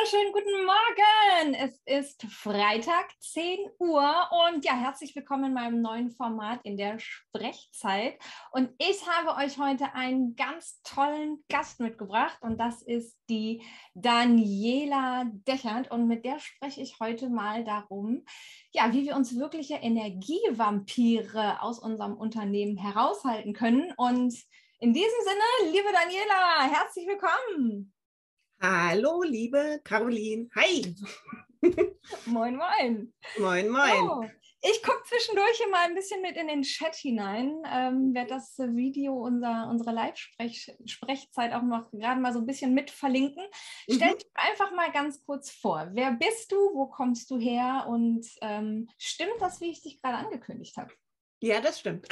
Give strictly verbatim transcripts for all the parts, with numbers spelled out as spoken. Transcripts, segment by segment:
wunderschönen guten Morgen. Es ist Freitag, zehn Uhr und ja, herzlich willkommen in meinem neuen Format in der Sprechzeit. Und ich habe euch heute einen ganz tollen Gast mitgebracht und das ist die Daniela Dechert und mit der spreche ich heute mal darum, ja, wie wir uns wirkliche Energievampire aus unserem Unternehmen heraushalten können. Und in diesem Sinne, liebe Daniela, herzlich willkommen. Hallo, liebe Caroline. Hi. Moin, moin. Moin, moin. So, ich gucke zwischendurch hier mal ein bisschen mit in den Chat hinein. Ähm, werde das Video unserer, unserer Live-Sprechzeit auch noch gerade mal so ein bisschen mit verlinken. Mhm. Stell dich einfach mal ganz kurz vor. Wer bist du? Wo kommst du her? Und ähm, stimmt das, wie ich dich gerade angekündigt habe? Ja, das stimmt.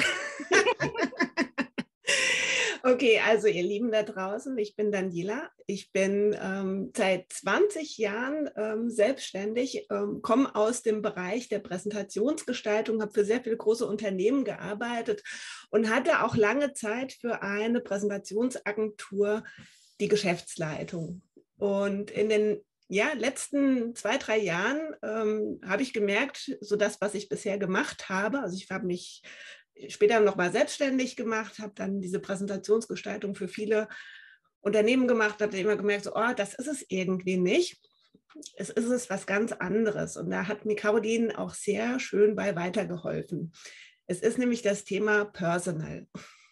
Okay, also ihr Lieben da draußen, ich bin Daniela. Ich bin ähm, seit zwanzig Jahren ähm, selbstständig, ähm, komme aus dem Bereich der Präsentationsgestaltung, habe für sehr viele große Unternehmen gearbeitet und hatte auch lange Zeit für eine Präsentationsagentur die Geschäftsleitung. Und in den ja, letzten zwei, drei Jahren ähm, habe ich gemerkt, so das, was ich bisher gemacht habe, also ich habe mich später noch mal selbstständig gemacht, habe dann diese Präsentationsgestaltung für viele Unternehmen gemacht, habe immer gemerkt, so, oh, das ist es irgendwie nicht. Es ist es was ganz anderes. Und da hat mir Caroline auch sehr schön bei weitergeholfen. Es ist nämlich das Thema Personal.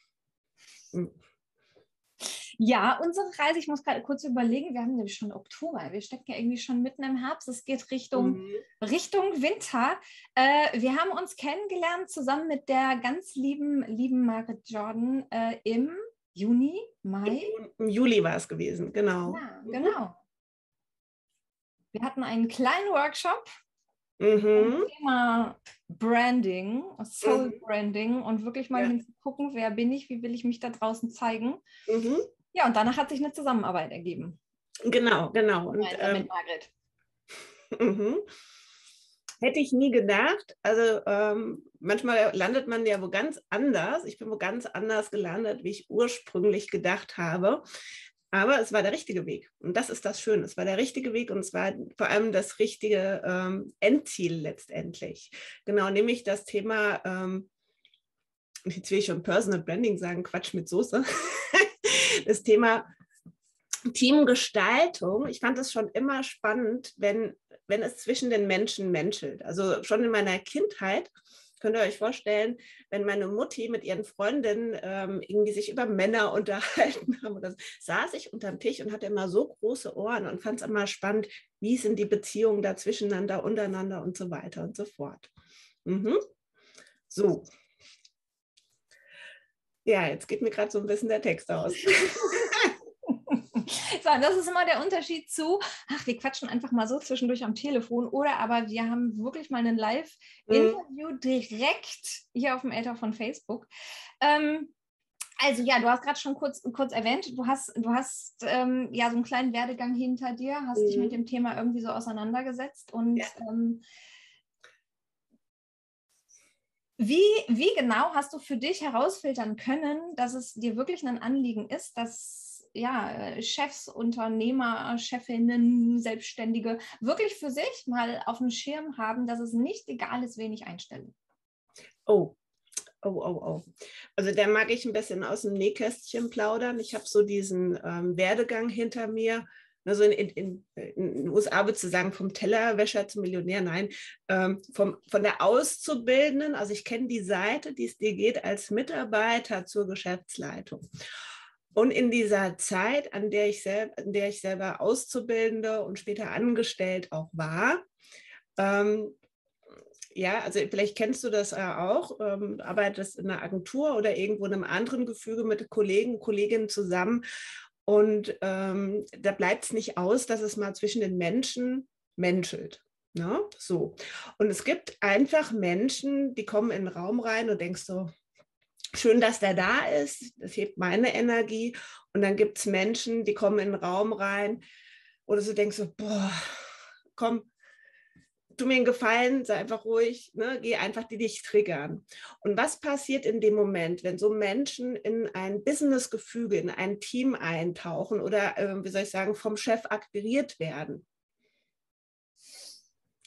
Ja, unsere Reise, ich muss gerade kurz überlegen, wir haben nämlich schon Oktober, wir stecken ja irgendwie schon mitten im Herbst, es geht Richtung, mhm. Richtung Winter. Äh, wir haben uns kennengelernt zusammen mit der ganz lieben, lieben Margaret Jordan äh, im Juni, Mai? Im Juli war es gewesen, genau. Ja, genau. Wir hatten einen kleinen Workshop mhm. zum Thema Branding, Soul mhm. Branding und wirklich mal ja. hinzugucken, wer bin ich, wie will ich mich da draußen zeigen. Mhm. Ja, und danach hat sich eine Zusammenarbeit ergeben. Genau, genau. Und, ähm, mit Margret. Mhm. Hätte ich nie gedacht. Also ähm, manchmal landet man ja wo ganz anders. Ich bin wo ganz anders gelandet, wie ich ursprünglich gedacht habe. Aber es war der richtige Weg. Und das ist das Schöne. Es war der richtige Weg und es war vor allem das richtige ähm, Endziel letztendlich. Genau, nämlich das Thema, ähm, jetzt will ich schon Personal Branding sagen, Quatsch mit Soße. Das Thema Teamgestaltung. Ich fand es schon immer spannend, wenn, wenn es zwischen den Menschen menschelt. Also schon in meiner Kindheit, könnt ihr euch vorstellen, wenn meine Mutti mit ihren Freundinnen ähm, irgendwie sich über Männer unterhalten haben, oder so, saß ich unterm Tisch und hatte immer so große Ohren und fand es immer spannend, wie sind die Beziehungen da zwischeneinander, untereinander und so weiter und so fort. Mhm. So. Ja, jetzt geht mir gerade so ein bisschen der Text aus. So, das ist immer der Unterschied zu, ach, wir quatschen einfach mal so zwischendurch am Telefon oder aber wir haben wirklich mal ein Live-Interview mhm. direkt hier auf dem Äther von Facebook. Ähm, also ja, du hast gerade schon kurz, kurz erwähnt, du hast, du hast ähm, ja so einen kleinen Werdegang hinter dir, hast mhm. dich mit dem Thema irgendwie so auseinandergesetzt und ja. ähm, Wie, wie genau hast du für dich herausfiltern können, dass es dir wirklich ein Anliegen ist, dass ja, Chefs, Unternehmer, Chefinnen, Selbstständige wirklich für sich mal auf dem Schirm haben, dass es nicht egal ist, wen ich einstelle? Oh, oh, oh, oh. Also da mag ich ein bisschen aus dem Nähkästchen plaudern. Ich habe so diesen ähm, Werdegang hinter mir. Also in, in, in den U S A würde ich sagen, vom Tellerwäscher zum Millionär, nein, ähm, vom, von der Auszubildenden, also ich kenne die Seite, die es dir geht als Mitarbeiter zur Geschäftsleitung. Und in dieser Zeit, an der ich, selb, an der ich selber Auszubildende und später angestellt auch war, ähm, ja, also vielleicht kennst du das ja auch, ähm, arbeitest in einer Agentur oder irgendwo in einem anderen Gefüge mit Kollegen, Kolleginnen zusammen. Und ähm, da bleibt es nicht aus, dass es mal zwischen den Menschen menschelt. Ne? So. Und es gibt einfach Menschen, die kommen in den Raum rein und denkst so, schön, dass der da ist, das hebt meine Energie. Und dann gibt es Menschen, die kommen in den Raum rein oder so denkst so, boah, komm, tu mir einen Gefallen, sei einfach ruhig, ne, geh einfach die dich triggern. Und was passiert in dem Moment, wenn so Menschen in ein Businessgefüge, in ein Team eintauchen oder, äh, wie soll ich sagen, vom Chef akquiriert werden?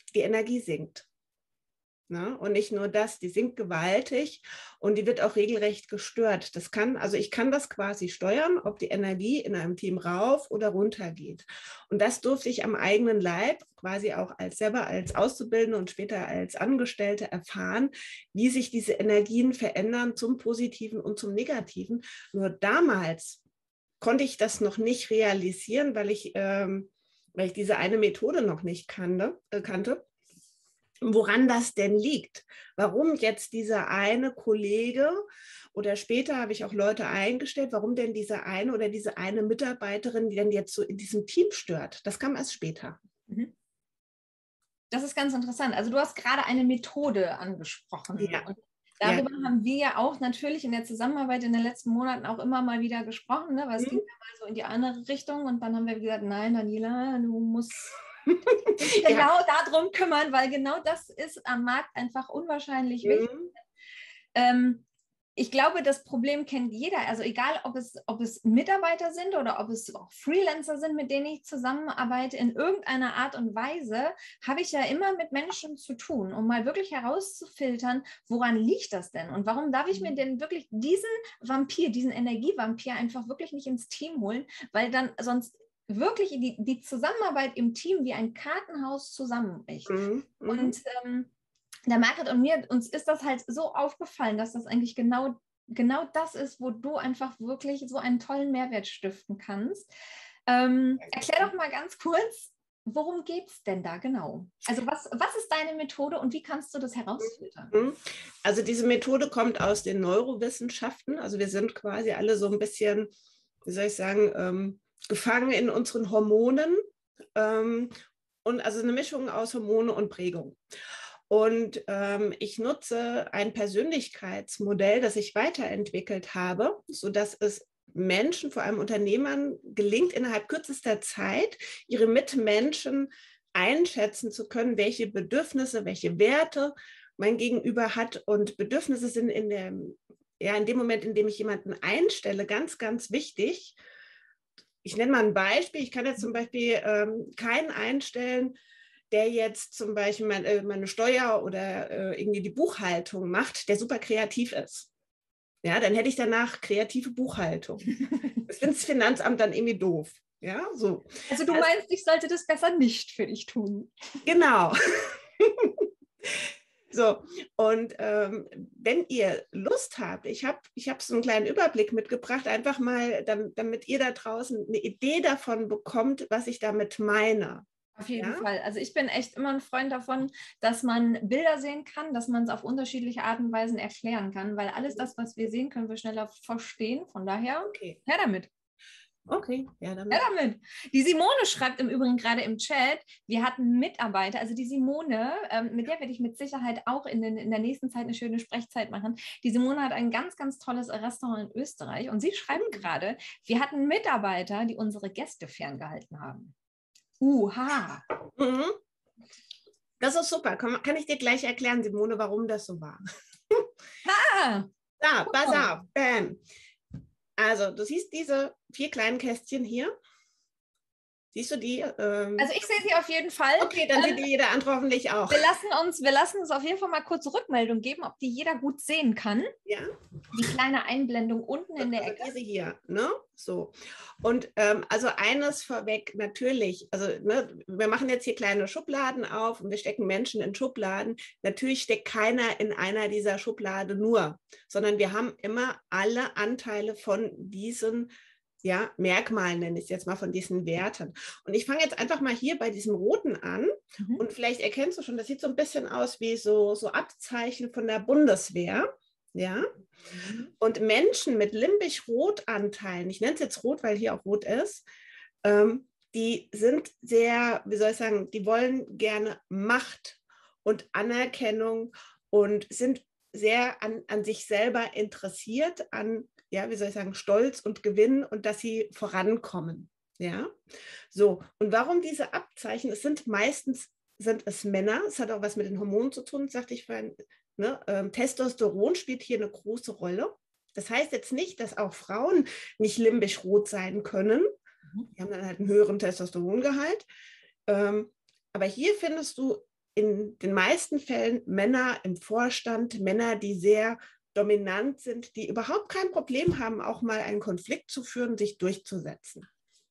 die Energie sinkt. Ne? Und nicht nur das, die sinkt gewaltig und die wird auch regelrecht gestört. Das kann, also ich kann das quasi steuern, ob die Energie in einem Team rauf oder runter geht. Und das durfte ich am eigenen Leib quasi auch als selber als Auszubildende und später als Angestellte erfahren, wie sich diese Energien verändern zum Positiven und zum Negativen. Nur damals konnte ich das noch nicht realisieren, weil ich, ähm, weil ich diese eine Methode noch nicht kannte, äh, kannte. Woran das denn liegt, warum jetzt dieser eine Kollege oder später habe ich auch Leute eingestellt, warum denn diese eine oder diese eine Mitarbeiterin, die denn jetzt so in diesem Team stört, das kam erst später. Das ist ganz interessant. Also du hast gerade eine Methode angesprochen. Ja. Und darüber ja. haben wir ja auch natürlich in der Zusammenarbeit in den letzten Monaten auch immer mal wieder gesprochen, ne? Weil es Mhm. ging ja mal so in die andere Richtung und dann haben wir gesagt, nein, Daniela, du musst dich genau ja. darum kümmern, weil genau das ist am Markt einfach unwahrscheinlich Mhm. wichtig. Ähm, ich glaube, das Problem kennt jeder. Also egal, ob es, ob es Mitarbeiter sind oder ob es auch Freelancer sind, mit denen ich zusammenarbeite, in irgendeiner Art und Weise habe ich ja immer mit Menschen zu tun, um mal wirklich herauszufiltern, woran liegt das denn? Und warum darf ich mir denn wirklich diesen Vampir, diesen Energievampir einfach wirklich nicht ins Team holen? Weil dann sonst wirklich die, die Zusammenarbeit im Team wie ein Kartenhaus zusammenbricht. Mhm. Und ähm, der Margret und mir, uns ist das halt so aufgefallen, dass das eigentlich genau, genau das ist, wo du einfach wirklich so einen tollen Mehrwert stiften kannst. Ähm, erklär doch mal ganz kurz, worum geht es denn da genau? Also was, was ist deine Methode und wie kannst du das herausfiltern? Also diese Methode kommt aus den Neurowissenschaften. Also wir sind quasi alle so ein bisschen, wie soll ich sagen, ähm, gefangen in unseren Hormonen. Ähm, und also eine Mischung aus Hormone und Prägung. Und ähm, ich nutze ein Persönlichkeitsmodell, das ich weiterentwickelt habe, sodass es Menschen, vor allem Unternehmern, gelingt, innerhalb kürzester Zeit ihre Mitmenschen einschätzen zu können, welche Bedürfnisse, welche Werte mein Gegenüber hat. Und Bedürfnisse sind in, der, ja, in dem Moment, in dem ich jemanden einstelle, ganz, ganz wichtig. Ich nenne mal ein Beispiel. Ich kann jetzt zum Beispiel ähm, keinen einstellen, der jetzt zum Beispiel meine, meine Steuer oder äh, irgendwie die Buchhaltung macht, der super kreativ ist. Ja, dann hätte ich danach kreative Buchhaltung. Das findet das Finanzamt dann irgendwie doof. Ja, so. Also du meinst, ich sollte das besser nicht für dich tun. Genau. So, und ähm, wenn ihr Lust habt, ich habe ich hab so einen kleinen Überblick mitgebracht, einfach mal, damit, damit ihr da draußen eine Idee davon bekommt, was ich damit meine. Auf jeden Ja? Fall. Also ich bin echt immer ein Freund davon, dass man Bilder sehen kann, dass man es auf unterschiedliche Arten und Weisen erklären kann, weil alles das, was wir sehen, können wir schneller verstehen. Von daher, okay. her damit. Okay, ja damit. Ja, damit. Die Simone schreibt im Übrigen gerade im Chat, wir hatten Mitarbeiter, also die Simone, ähm, mit der werde ich mit Sicherheit auch in, den, in der nächsten Zeit eine schöne Sprechzeit machen. Die Simone hat ein ganz, ganz tolles Restaurant in Österreich und sie schreibt mhm. gerade, wir hatten Mitarbeiter, die unsere Gäste ferngehalten haben. Uha. Mhm. Das ist super. Kann, kann ich dir gleich erklären, Simone, warum das so war? Ah. Da, pass auf. Bam. Also, du siehst diese vier kleinen Kästchen hier. Siehst du die? Ähm also ich sehe sie auf jeden Fall. Okay, dann ähm, sieht die jeder andere hoffentlich auch. Wir lassen, uns, wir lassen uns auf jeden Fall mal kurz Rückmeldung geben, ob die jeder gut sehen kann. Ja. Die kleine Einblendung unten in der also Ecke. Diese hier, ne? So. Und ähm, also eines vorweg, natürlich, also ne, wir machen jetzt hier kleine Schubladen auf und wir stecken Menschen in Schubladen. Natürlich steckt keiner in einer dieser Schublade nur, sondern wir haben immer alle Anteile von diesen ja, Merkmalen, nenne ich es jetzt mal, von diesen Werten. Und ich fange jetzt einfach mal hier bei diesem Roten an mhm. und vielleicht erkennst du schon, das sieht so ein bisschen aus wie so, so Abzeichen von der Bundeswehr. Ja, mhm. Und Menschen mit limbisch-rot-Anteilen, ich nenne es jetzt rot, weil hier auch rot ist, ähm, die sind sehr, wie soll ich sagen, die wollen gerne Macht und Anerkennung und sind sehr an, an sich selber interessiert, an, ja, wie soll ich sagen, Stolz und Gewinn und dass sie vorankommen. Ja, so. Und warum diese Abzeichen? Es sind meistens, sind es Männer, es hat auch was mit den Hormonen zu tun, sagte ich vorhin. Ne, ähm, Testosteron spielt hier eine große Rolle. Das heißt jetzt nicht, dass auch Frauen nicht limbisch rot sein können. Die haben dann halt einen höheren Testosterongehalt. Ähm, aber hier findest du in den meisten Fällen Männer im Vorstand, Männer, die sehr dominant sind, die überhaupt kein Problem haben, auch mal einen Konflikt zu führen, sich durchzusetzen.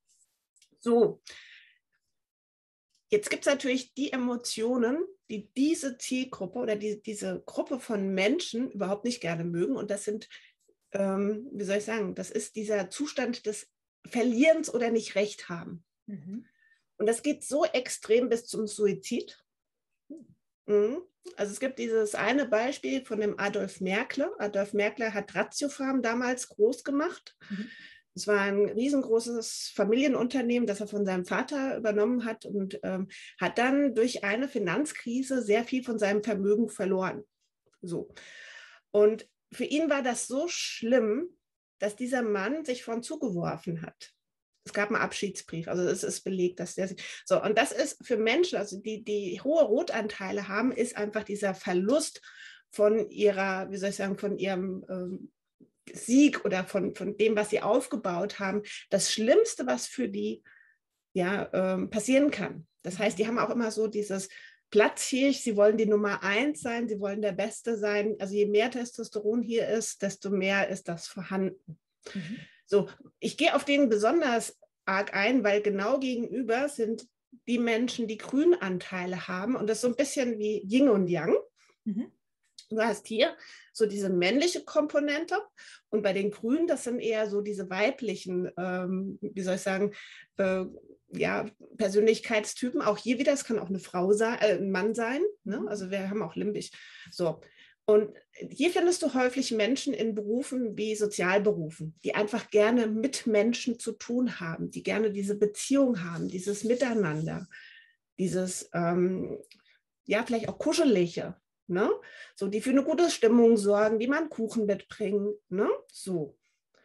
So, jetzt gibt es natürlich die Emotionen, die diese Zielgruppe oder die, diese Gruppe von Menschen überhaupt nicht gerne mögen. Und das sind, ähm, wie soll ich sagen, das ist dieser Zustand des Verlierens oder nicht Recht haben. Mhm. Und das geht so extrem bis zum Suizid. Mhm. Also es gibt dieses eine Beispiel von dem Adolf Merkle. Adolf Merkle hat Ratiofarm damals groß gemacht. Mhm. Es war ein riesengroßes Familienunternehmen, das er von seinem Vater übernommen hat und ähm, hat dann durch eine Finanzkrise sehr viel von seinem Vermögen verloren. So. Und für ihn war das so schlimm, dass dieser Mann sich von zugeworfen hat. Es gab einen Abschiedsbrief, also es ist belegt, dass der sich... So, und das ist für Menschen, also die, die hohe Rotanteile haben, ist einfach dieser Verlust von ihrer, wie soll ich sagen, von ihrem... Ähm, Sieg oder von, von dem, was sie aufgebaut haben, das Schlimmste, was für die ja, ähm, passieren kann. Das heißt, die haben auch immer so dieses Platzhirsch, sie wollen die Nummer eins sein, sie wollen der Beste sein. Also je mehr Testosteron hier ist, desto mehr ist das vorhanden. Mhm. So, ich gehe auf den besonders arg ein, weil genau gegenüber sind die Menschen, die Grünanteile haben und das ist so ein bisschen wie Yin und Yang. Mhm. Du hast hier so diese männliche Komponente und bei den Grünen, das sind eher so diese weiblichen, ähm, wie soll ich sagen, äh, ja, Persönlichkeitstypen. Auch hier wieder, es kann auch eine Frau sein, äh, ein Mann sein, ne? Also wir haben auch limbisch. So. Und hier findest du häufig Menschen in Berufen wie Sozialberufen, die einfach gerne mit Menschen zu tun haben, die gerne diese Beziehung haben, dieses Miteinander, dieses, ähm, ja, vielleicht auch Kuschelige. Ne? So, die für eine gute Stimmung sorgen, die man Kuchen mitbringen. Ne? So.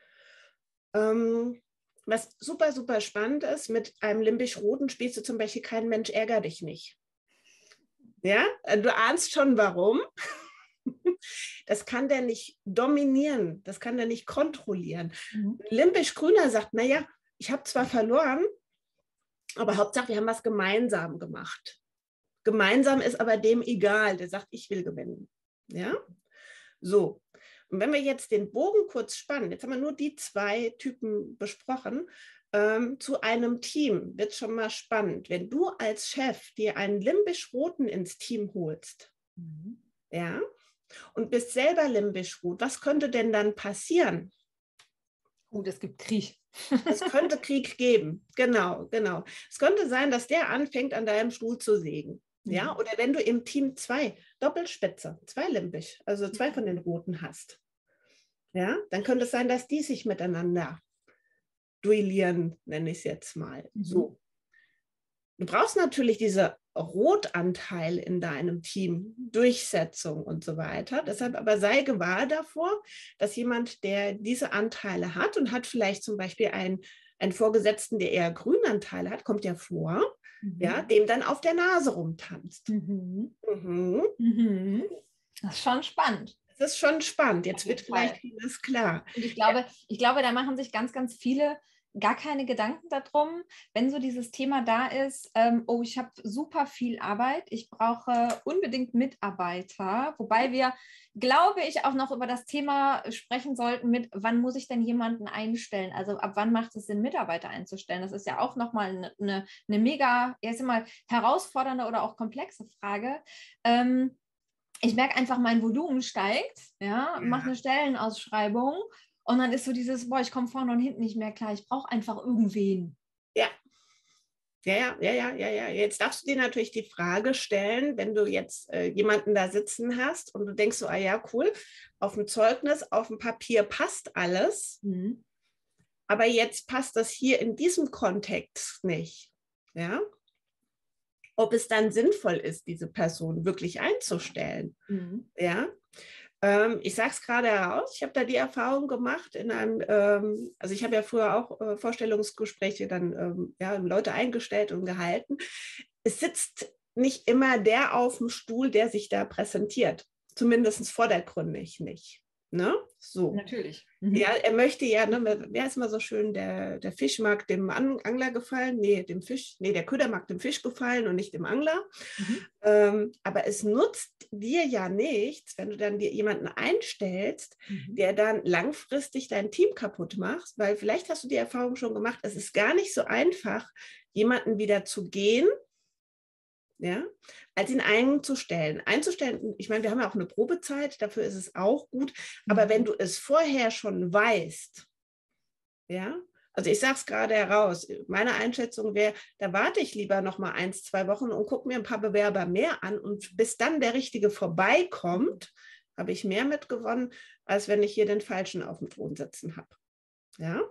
Ähm, was super, super spannend ist, mit einem limbisch-roten spielst du zum Beispiel kein Mensch ärger dich nicht. Ja, du ahnst schon warum. Das kann der nicht dominieren, das kann der nicht kontrollieren. Mhm. Limbisch-grüner sagt, naja, ich habe zwar verloren, aber Hauptsache, wir haben was gemeinsam gemacht. Gemeinsam ist aber dem egal, der sagt, ich will gewinnen. Ja, so. Und wenn wir jetzt den Bogen kurz spannen, jetzt haben wir nur die zwei Typen besprochen, ähm, zu einem Team wird schon mal spannend. Wenn du als Chef dir einen limbisch-roten ins Team holst, mhm. ja, und bist selber limbisch-rot, was könnte denn dann passieren? Gut, es gibt Krieg. Es könnte Krieg geben, genau, genau. Es könnte sein, dass der anfängt, an deinem Stuhl zu sägen. Ja, oder wenn du im Team zwei Doppelspitze, zwei limbisch, also zwei von den Roten hast, ja, dann könnte es sein, dass die sich miteinander duellieren, nenne ich es jetzt mal. Mhm. So. Du brauchst natürlich diese Rotanteil in deinem Team, Durchsetzung und so weiter. Deshalb aber sei gewahr davor, dass jemand, der diese Anteile hat und hat vielleicht zum Beispiel einen, einen Vorgesetzten, der eher Grünanteile hat, kommt ja vor, mhm. ja, dem dann auf der Nase rumtanzt. Mhm. Mhm. Mhm. Das ist schon spannend. Das ist schon spannend. Jetzt wird vielleicht vieles klar. Und ich glaube, ja. ich glaube, da machen sich ganz, ganz viele gar keine Gedanken darum, wenn so dieses Thema da ist, ähm, oh, ich habe super viel Arbeit, ich brauche unbedingt Mitarbeiter, wobei wir, glaube ich, auch noch über das Thema sprechen sollten mit, wann muss ich denn jemanden einstellen, also ab wann macht es Sinn, Mitarbeiter einzustellen, das ist ja auch nochmal eine, eine, eine mega, erst einmal herausfordernde oder auch komplexe Frage. Ähm, ich merke einfach, mein Volumen steigt, ja, ja. Mache eine Stellenausschreibung und dann ist so dieses, boah, ich komme vorne und hinten nicht mehr klar, ich brauche einfach irgendwen. Ja. Ja, ja, ja, ja, ja. Jetzt darfst du dir natürlich die Frage stellen, wenn du jetzt äh, jemanden da sitzen hast und du denkst so, ah ja, cool, auf dem Zeugnis, auf dem Papier passt alles, mhm. aber jetzt passt das hier in diesem Kontext nicht. Ja? Ob es dann sinnvoll ist, diese Person wirklich einzustellen. Mhm. Ja? Ich sage es gerade heraus, ich habe da die Erfahrung gemacht, in einem, ähm, also ich habe ja früher auch äh, Vorstellungsgespräche dann ähm, ja, Leute eingestellt und gehalten. Es sitzt nicht immer der auf dem Stuhl, der sich da präsentiert, zumindest vordergründig nicht. Ne? So. Natürlich. Mhm. Ja, er möchte ja, ne, wer ist mal so schön, der, der Fisch mag dem Angler gefallen, nee, dem Fisch, nee, der Köder mag dem Fisch gefallen und nicht dem Angler. Mhm. Ähm, aber es nutzt dir ja nichts, wenn du dann dir jemanden einstellst, Mhm. der dann langfristig dein Team kaputt macht, weil vielleicht hast du die Erfahrung schon gemacht, es ist gar nicht so einfach, jemanden wieder zu gehen, ja, als ihn einzustellen. Einzustellen, ich meine, wir haben ja auch eine Probezeit, dafür ist es auch gut, aber Mhm. wenn du es vorher schon weißt, ja, also ich sage es gerade heraus, meine Einschätzung wäre, da warte ich lieber noch mal eins, zwei Wochen und gucke mir ein paar Bewerber mehr an und bis dann der Richtige vorbeikommt, habe ich mehr mitgewonnen, als wenn ich hier den Falschen auf dem Thron sitzen habe. Ja?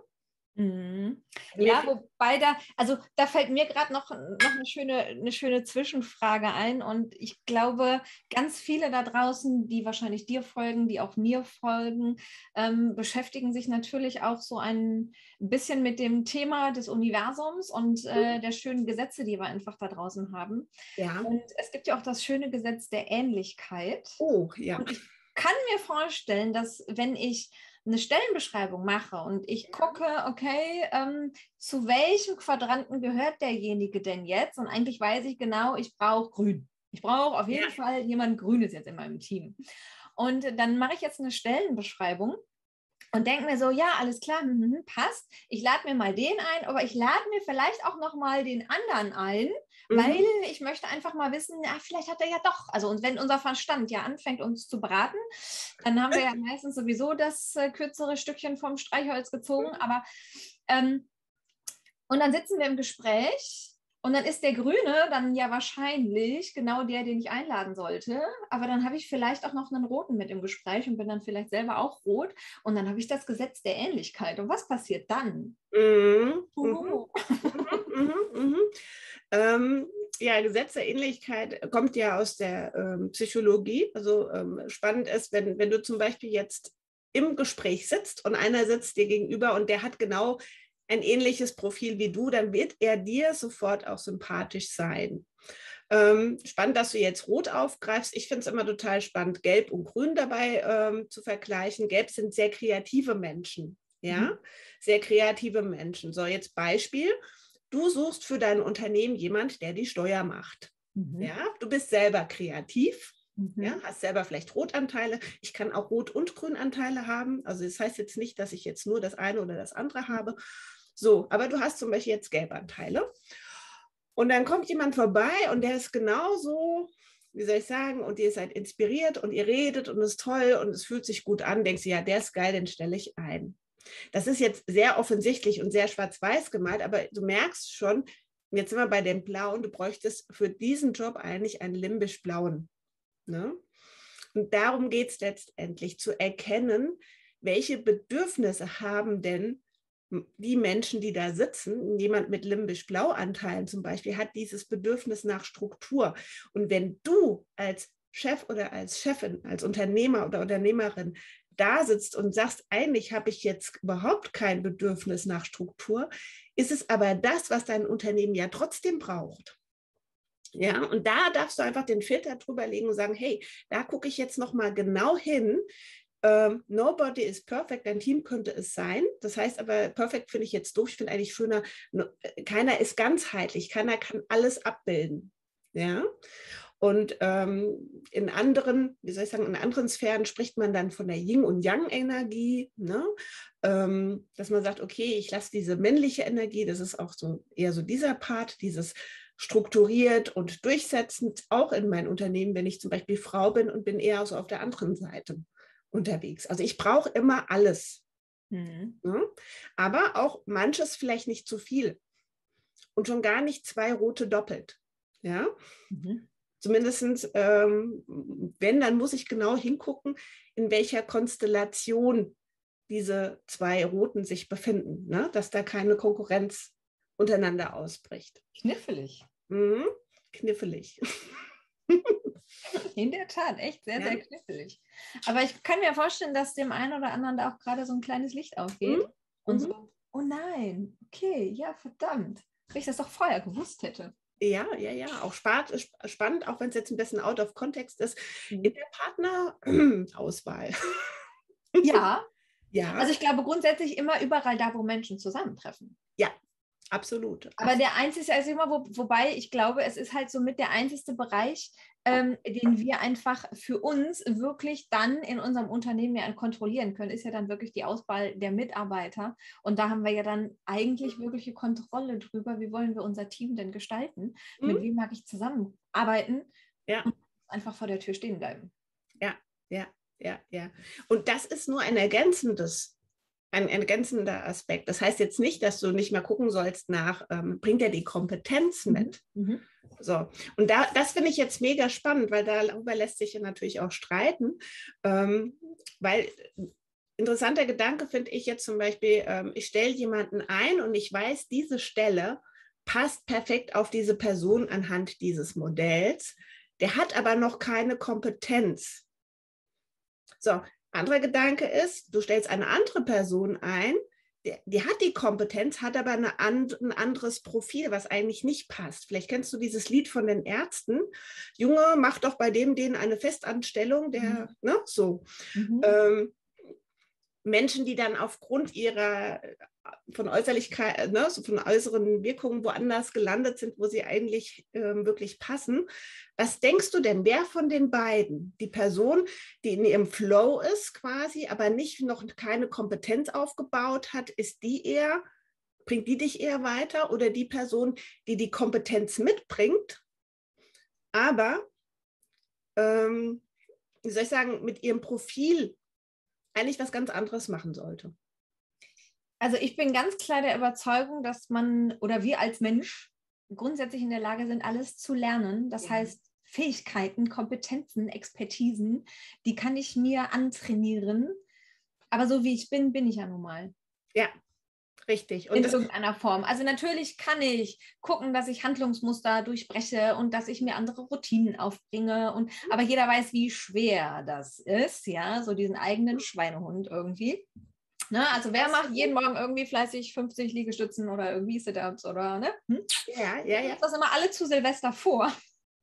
Mhm. Ja, wobei da, also da fällt mir gerade noch, noch eine schöne, eine schöne Zwischenfrage ein und ich glaube, ganz viele da draußen, die wahrscheinlich dir folgen, die auch mir folgen, ähm, beschäftigen sich natürlich auch so ein bisschen mit dem Thema des Universums und äh, der schönen Gesetze, die wir einfach da draußen haben. Ja. Und es gibt ja auch das schöne Gesetz der Ähnlichkeit. Oh, ja. Und ich kann mir vorstellen, dass wenn ich eine Stellenbeschreibung mache und ich gucke, okay, ähm, zu welchem Quadranten gehört derjenige denn jetzt? Und eigentlich weiß ich genau, ich brauche Grün. Ich brauche auf jeden ja. Fall jemand Grünes jetzt in meinem Team. Und dann mache ich jetzt eine Stellenbeschreibung und denke mir so, ja, alles klar, mhm, passt. Ich lade mir mal den ein, aber ich lade mir vielleicht auch noch mal den anderen ein, mhm. weil ich möchte einfach mal wissen, ja, vielleicht hat er ja doch, also und wenn unser Verstand ja anfängt, uns zu beraten, dann haben wir ja meistens sowieso das äh, kürzere Stückchen vom Streichholz gezogen, mhm. aber ähm, und dann sitzen wir im Gespräch und dann ist der Grüne dann ja wahrscheinlich genau der, den ich einladen sollte. Aber dann habe ich vielleicht auch noch einen Roten mit im Gespräch und bin dann vielleicht selber auch rot. Und dann habe ich das Gesetz der Ähnlichkeit. Und was passiert dann? Mhm. Mhm. Mhm. Mhm. Ähm, ja, Gesetz der Ähnlichkeit kommt ja aus der ähm, Psychologie. Also ähm, spannend ist, wenn, wenn du zum Beispiel jetzt im Gespräch sitzt und einer sitzt dir gegenüber und der hat genau ein ähnliches Profil wie du, dann wird er dir sofort auch sympathisch sein. Ähm, spannend, dass du jetzt Rot aufgreifst. Ich finde es immer total spannend, Gelb und Grün dabei ähm, zu vergleichen. Gelb sind sehr kreative Menschen, ja, mhm. sehr kreative Menschen. So, jetzt Beispiel. Du suchst für dein Unternehmen jemand, der die Steuer macht. Mhm. Ja, du bist selber kreativ. Mhm. Ja, hast selber vielleicht Rotanteile. Ich kann auch Rot- und Grünanteile haben. Also das heißt jetzt nicht, dass ich jetzt nur das eine oder das andere habe. So, aber du hast zum Beispiel jetzt Gelbanteile. Und dann kommt jemand vorbei und der ist genauso, wie soll ich sagen, und ihr seid inspiriert und ihr redet und es ist toll und es fühlt sich gut an. Denkst du, ja, der ist geil, den stelle ich ein. Das ist jetzt sehr offensichtlich und sehr schwarz-weiß gemalt, aber du merkst schon, jetzt sind wir bei dem Blauen, du bräuchtest für diesen Job eigentlich einen limbisch-blauen. Ne? Und darum geht es letztendlich, zu erkennen, welche Bedürfnisse haben denn die Menschen, die da sitzen. Jemand mit limbisch-blau-Anteilen zum Beispiel hat dieses Bedürfnis nach Struktur. Und wenn du als Chef oder als Chefin, als Unternehmer oder Unternehmerin da sitzt und sagst, eigentlich habe ich jetzt überhaupt kein Bedürfnis nach Struktur, ist es aber das, was dein Unternehmen ja trotzdem braucht. Ja, und da darfst du einfach den Filter drüber legen und sagen, hey, da gucke ich jetzt nochmal genau hin. Um, nobody is perfect, dein Team könnte es sein. Das heißt aber, perfekt finde ich jetzt doof. Ich finde eigentlich schöner, keiner ist ganzheitlich, keiner kann alles abbilden. Ja. Und ähm, in anderen, wie soll ich sagen, in anderen Sphären spricht man dann von der Yin- und Yang-Energie, ne? ähm, dass man sagt, okay, ich lasse diese männliche Energie, das ist auch so eher so dieser Part, dieses strukturiert und durchsetzend, auch in mein Unternehmen, wenn ich zum Beispiel Frau bin und bin eher so auf der anderen Seite unterwegs. Also ich brauche immer alles. Mhm. Ne? Aber auch manches vielleicht nicht zu viel. Und schon gar nicht zwei rote doppelt. Ja. Mhm. Zumindest, ähm, wenn, dann muss ich genau hingucken, in welcher Konstellation diese zwei Roten sich befinden, ne? Dass da keine Konkurrenz untereinander ausbricht. Knifflig. Mhm. Knifflig. In der Tat, echt sehr, ja. sehr knifflig. Aber ich kann mir vorstellen, dass dem einen oder anderen da auch gerade so ein kleines Licht aufgeht. Mhm. Und so, oh nein, okay, ja, verdammt. Wenn ich das doch vorher gewusst hätte. Ja, ja, ja, auch spannend, auch wenn es jetzt ein bisschen out of context ist, in der Partnerauswahl. Ja. Ja. Also ich glaube grundsätzlich immer überall da, wo Menschen zusammentreffen. Ja, absolut. Aber der einzige, also immer, wo, wobei ich glaube, es ist halt so mit der einzigste Bereich, ähm, den wir einfach für uns wirklich dann in unserem Unternehmen ja kontrollieren können, ist ja dann wirklich die Auswahl der Mitarbeiter. Und da haben wir ja dann eigentlich wirkliche Kontrolle drüber, wie wollen wir unser Team denn gestalten, Mhm. mit wem mag ich zusammenarbeiten Ja. und einfach vor der Tür stehen bleiben. Ja, ja, ja, ja. Und das ist nur ein ergänzendes Ein ergänzender Aspekt. Das heißt jetzt nicht, dass du nicht mehr gucken sollst nach, ähm, bringt er die Kompetenz mit? Mhm. So, und da, das finde ich jetzt mega spannend, weil darüber lässt sich ja natürlich auch streiten, ähm, weil interessanter Gedanke finde ich jetzt zum Beispiel, ähm, ich stelle jemanden ein und ich weiß, diese Stelle passt perfekt auf diese Person anhand dieses Modells, der hat aber noch keine Kompetenz. So, anderer Gedanke ist, du stellst eine andere Person ein, die, die hat die Kompetenz, hat aber eine and, ein anderes Profil, was eigentlich nicht passt. Vielleicht kennst du dieses Lied von den Ärzten. Junge, mach doch bei dem denen eine Festanstellung, der, mhm. ne, so. Mhm. Ähm, Menschen, die dann aufgrund ihrer von Äußerlichkeit, ne, so von äußeren Wirkungen woanders gelandet sind, wo sie eigentlich ähm, wirklich passen. Was denkst du denn, wer von den beiden, die Person, die in ihrem Flow ist quasi, aber nicht noch keine Kompetenz aufgebaut hat, ist die eher, bringt die dich eher weiter oder die Person, die die Kompetenz mitbringt, aber, ähm, wie soll ich sagen, mit ihrem Profil eigentlich was ganz anderes machen sollte? Also ich bin ganz klar der Überzeugung, dass man oder wir als Mensch grundsätzlich in der Lage sind, alles zu lernen. Das ja. heißt, Fähigkeiten, Kompetenzen, Expertisen, die kann ich mir antrainieren. Aber so wie ich bin, bin ich ja nun mal. Ja, richtig. Und in irgendeiner Form. Also natürlich kann ich gucken, dass ich Handlungsmuster durchbreche und dass ich mir andere Routinen aufbringe. Und, aber jeder weiß, wie schwer das ist, ja, so diesen eigenen Schweinehund irgendwie. Ne? Also wer macht jeden Morgen irgendwie fleißig fünfzig Liegestützen oder irgendwie Sit-Ups oder, ne? Hm? Ja, ja, ja. Das immer alle zu Silvester vor.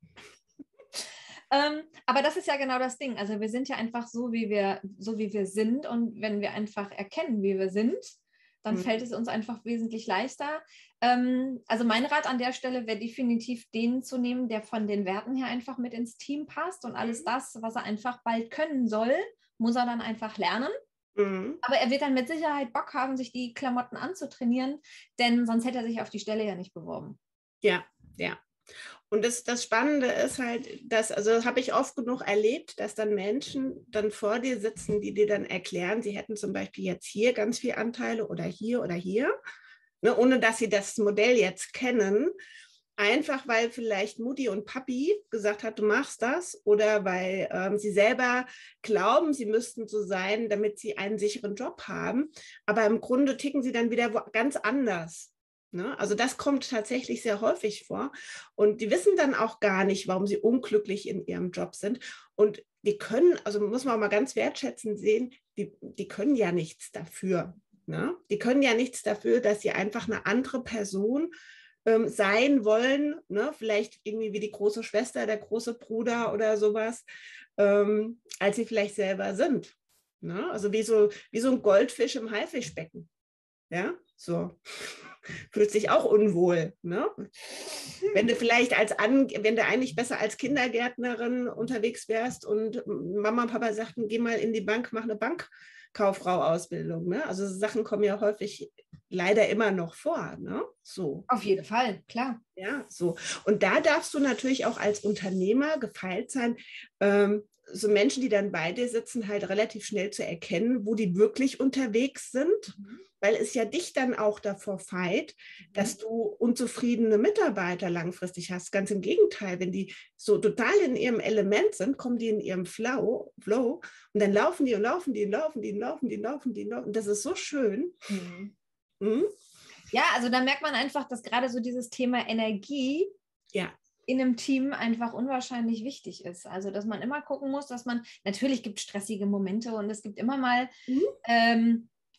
ähm, aber das ist ja genau das Ding. Also wir sind ja einfach so, wie wir, so wie wir sind. Und wenn wir einfach erkennen, wie wir sind, dann mhm. fällt es uns einfach wesentlich leichter. Ähm, also mein Rat an der Stelle wäre definitiv den zu nehmen, der von den Werten her einfach mit ins Team passt und alles das, was er einfach bald können soll, muss er dann einfach lernen. Mhm. Aber er wird dann mit Sicherheit Bock haben, sich die Klamotten anzutrainieren, denn sonst hätte er sich auf die Stelle ja nicht beworben. Ja, ja. Und das, das Spannende ist halt, dass, also das habe ich oft genug erlebt, dass dann Menschen dann vor dir sitzen, die dir dann erklären, sie hätten zum Beispiel jetzt hier ganz viele Anteile oder hier oder hier, ne, ohne dass sie das Modell jetzt kennen. Einfach weil vielleicht Mutti und Papi gesagt hat, du machst das, oder weil ähm, sie selber glauben, sie müssten so sein, damit sie einen sicheren Job haben. Aber im Grunde ticken sie dann wieder ganz anders. Ne? Also das kommt tatsächlich sehr häufig vor. Und die wissen dann auch gar nicht, warum sie unglücklich in ihrem Job sind. Und die können, also muss man auch mal ganz wertschätzend sehen, die, die können ja nichts dafür. Ne? Die können ja nichts dafür, dass sie einfach eine andere Person sein wollen, ne? Vielleicht irgendwie wie die große Schwester, der große Bruder oder sowas, ähm, als sie vielleicht selber sind. Ne? Also wie so, wie so ein Goldfisch im Haifischbecken. Ja, so. Fühlt sich auch unwohl. Ne? Wenn du vielleicht als, An wenn du eigentlich besser als Kindergärtnerin unterwegs wärst und Mama und Papa sagten, geh mal in die Bank, mach eine Bankkauffrau-Ausbildung. Ne? Also Sachen kommen ja häufig leider immer noch vor. Ne? So. Auf jeden Fall, klar. Ja, so. Und da darfst du natürlich auch als Unternehmer gefeilt sein, ähm, so Menschen, die dann bei dir sitzen, halt relativ schnell zu erkennen, wo die wirklich unterwegs sind, mhm. weil es ja dich dann auch davor feilt, mhm. dass du unzufriedene Mitarbeiter langfristig hast. Ganz im Gegenteil, wenn die so total in ihrem Element sind, kommen die in ihrem Flow, Flow und dann laufen die und laufen die und laufen die und laufen die und laufen die und laufen. Das ist so schön. Mhm. Mhm. Ja, also da merkt man einfach, dass gerade so dieses Thema Energie ja. in einem Team einfach unwahrscheinlich wichtig ist. Also, dass man immer gucken muss, dass man, natürlich gibt es stressige Momente und es gibt immer mal mhm. ähm,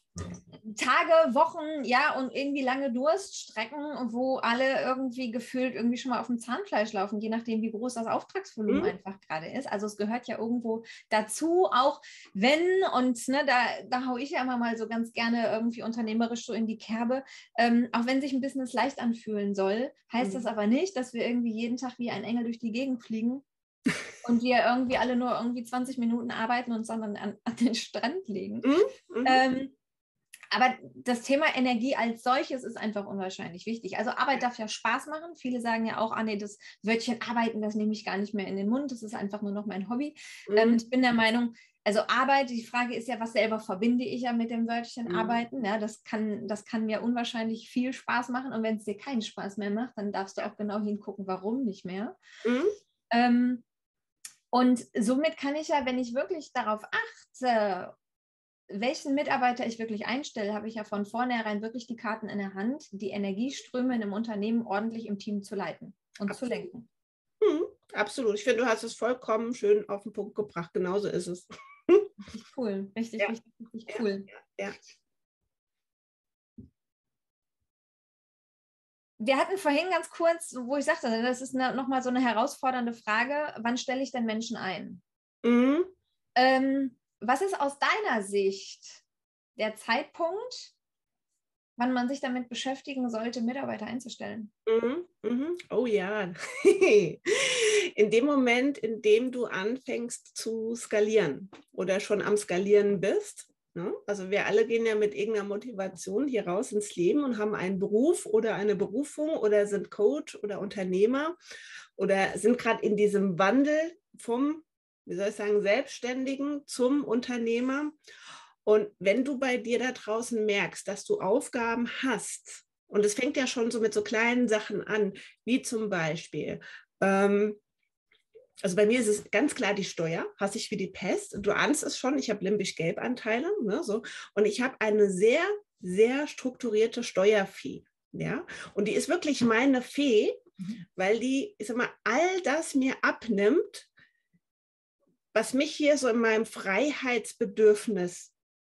Tage, Wochen, ja, und irgendwie lange Durststrecken, wo alle irgendwie gefühlt irgendwie schon mal auf dem Zahnfleisch laufen, je nachdem, wie groß das Auftragsvolumen Mhm. einfach gerade ist. Also es gehört ja irgendwo dazu, auch wenn, und ne, da, da haue ich ja immer mal so ganz gerne irgendwie unternehmerisch so in die Kerbe, ähm, auch wenn sich ein Business leicht anfühlen soll, heißt das Mhm. aber nicht, dass wir irgendwie jeden Tag wie ein Engel durch die Gegend fliegen und wir irgendwie alle nur irgendwie zwanzig Minuten arbeiten und uns dann an, an den Strand legen. Mhm. Mhm. Ähm, aber das Thema Energie als solches ist einfach unwahrscheinlich wichtig. Also Arbeit darf ja Spaß machen. Viele sagen ja auch, ah nee, das Wörtchen arbeiten, das nehme ich gar nicht mehr in den Mund. Das ist einfach nur noch mein Hobby. Mhm. Ähm, ich bin der Meinung, also Arbeit, die Frage ist ja, was selber verbinde ich ja mit dem Wörtchen Mhm. arbeiten. Ja, das kann, das kann mir unwahrscheinlich viel Spaß machen. Und wenn es dir keinen Spaß mehr macht, dann darfst du auch genau hingucken, warum nicht mehr. Mhm. Ähm, und somit kann ich ja, wenn ich wirklich darauf achte, welchen Mitarbeiter ich wirklich einstelle, habe ich ja von vornherein wirklich die Karten in der Hand, die Energieströme in einem Unternehmen ordentlich im Team zu leiten und Absolut. zu lenken. Mhm. Absolut. Ich finde, du hast es vollkommen schön auf den Punkt gebracht. Genauso ist es. Richtig cool. Richtig, Ja. richtig, richtig cool. Ja. Ja. Wir hatten vorhin ganz kurz, wo ich sagte, das ist nochmal so eine herausfordernde Frage, wann stelle ich denn Menschen ein? Mhm. Ähm, was ist aus deiner Sicht der Zeitpunkt, wann man sich damit beschäftigen sollte, Mitarbeiter einzustellen? Mhm. Mhm. Oh ja. In dem Moment, in dem du anfängst zu skalieren oder schon am Skalieren bist, ne? Also wir alle gehen ja mit irgendeiner Motivation hier raus ins Leben und haben einen Beruf oder eine Berufung oder sind Coach oder Unternehmer oder sind gerade in diesem Wandel vom, wie soll ich sagen, Selbstständigen zum Unternehmer. Und wenn du bei dir da draußen merkst, dass du Aufgaben hast, und es fängt ja schon so mit so kleinen Sachen an, wie zum Beispiel, ähm, also bei mir ist es ganz klar die Steuer, hasse ich wie die Pest. Du ahnst es schon, ich habe limbisch-gelb-Anteile, ne, so. Und ich habe eine sehr, sehr strukturierte Steuerfee. Ja? Und die ist wirklich meine Fee, weil die, ich sag mal, all das mir abnimmt, was mich hier so in meinem Freiheitsbedürfnis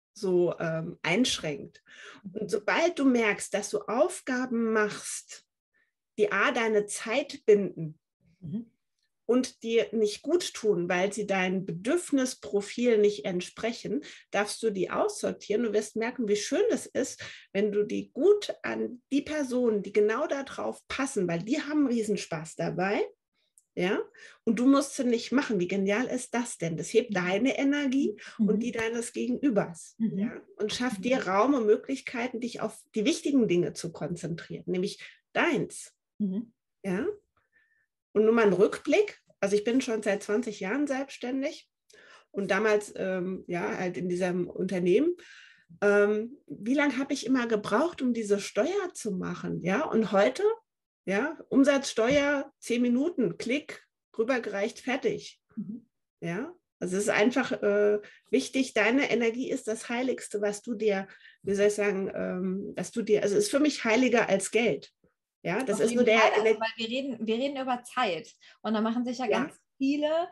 so ähm, einschränkt. Und sobald du merkst, dass du Aufgaben machst, die A, deine Zeit binden, mhm, und dir nicht gut tun, weil sie deinem Bedürfnisprofil nicht entsprechen, darfst du die aussortieren. Du wirst merken, wie schön es ist, wenn du die gut an die Personen, die genau darauf passen, weil die haben Riesenspaß dabei, ja, und du musst sie nicht machen. Wie genial ist das denn? Das hebt deine Energie, mhm, und die deines Gegenübers, mhm, ja, und schafft dir Raum und Möglichkeiten, dich auf die wichtigen Dinge zu konzentrieren, nämlich deins, mhm, ja. Und nur mal ein Rückblick. Also ich bin schon seit zwanzig Jahren selbstständig und damals ähm, ja halt in diesem Unternehmen. Ähm, wie lange habe ich immer gebraucht, um diese Steuer zu machen? Ja, und heute, ja, Umsatzsteuer, zehn Minuten, Klick, rübergereicht, fertig. Mhm. Ja, also es ist einfach äh, wichtig, deine Energie ist das Heiligste, was du dir, wie soll ich sagen, ähm, was du dir, also es ist für mich heiliger als Geld. Ja, das Auf ist nur jeden der. Fall, also, weil wir reden, wir reden über Zeit und da machen sich ja, ja ganz viele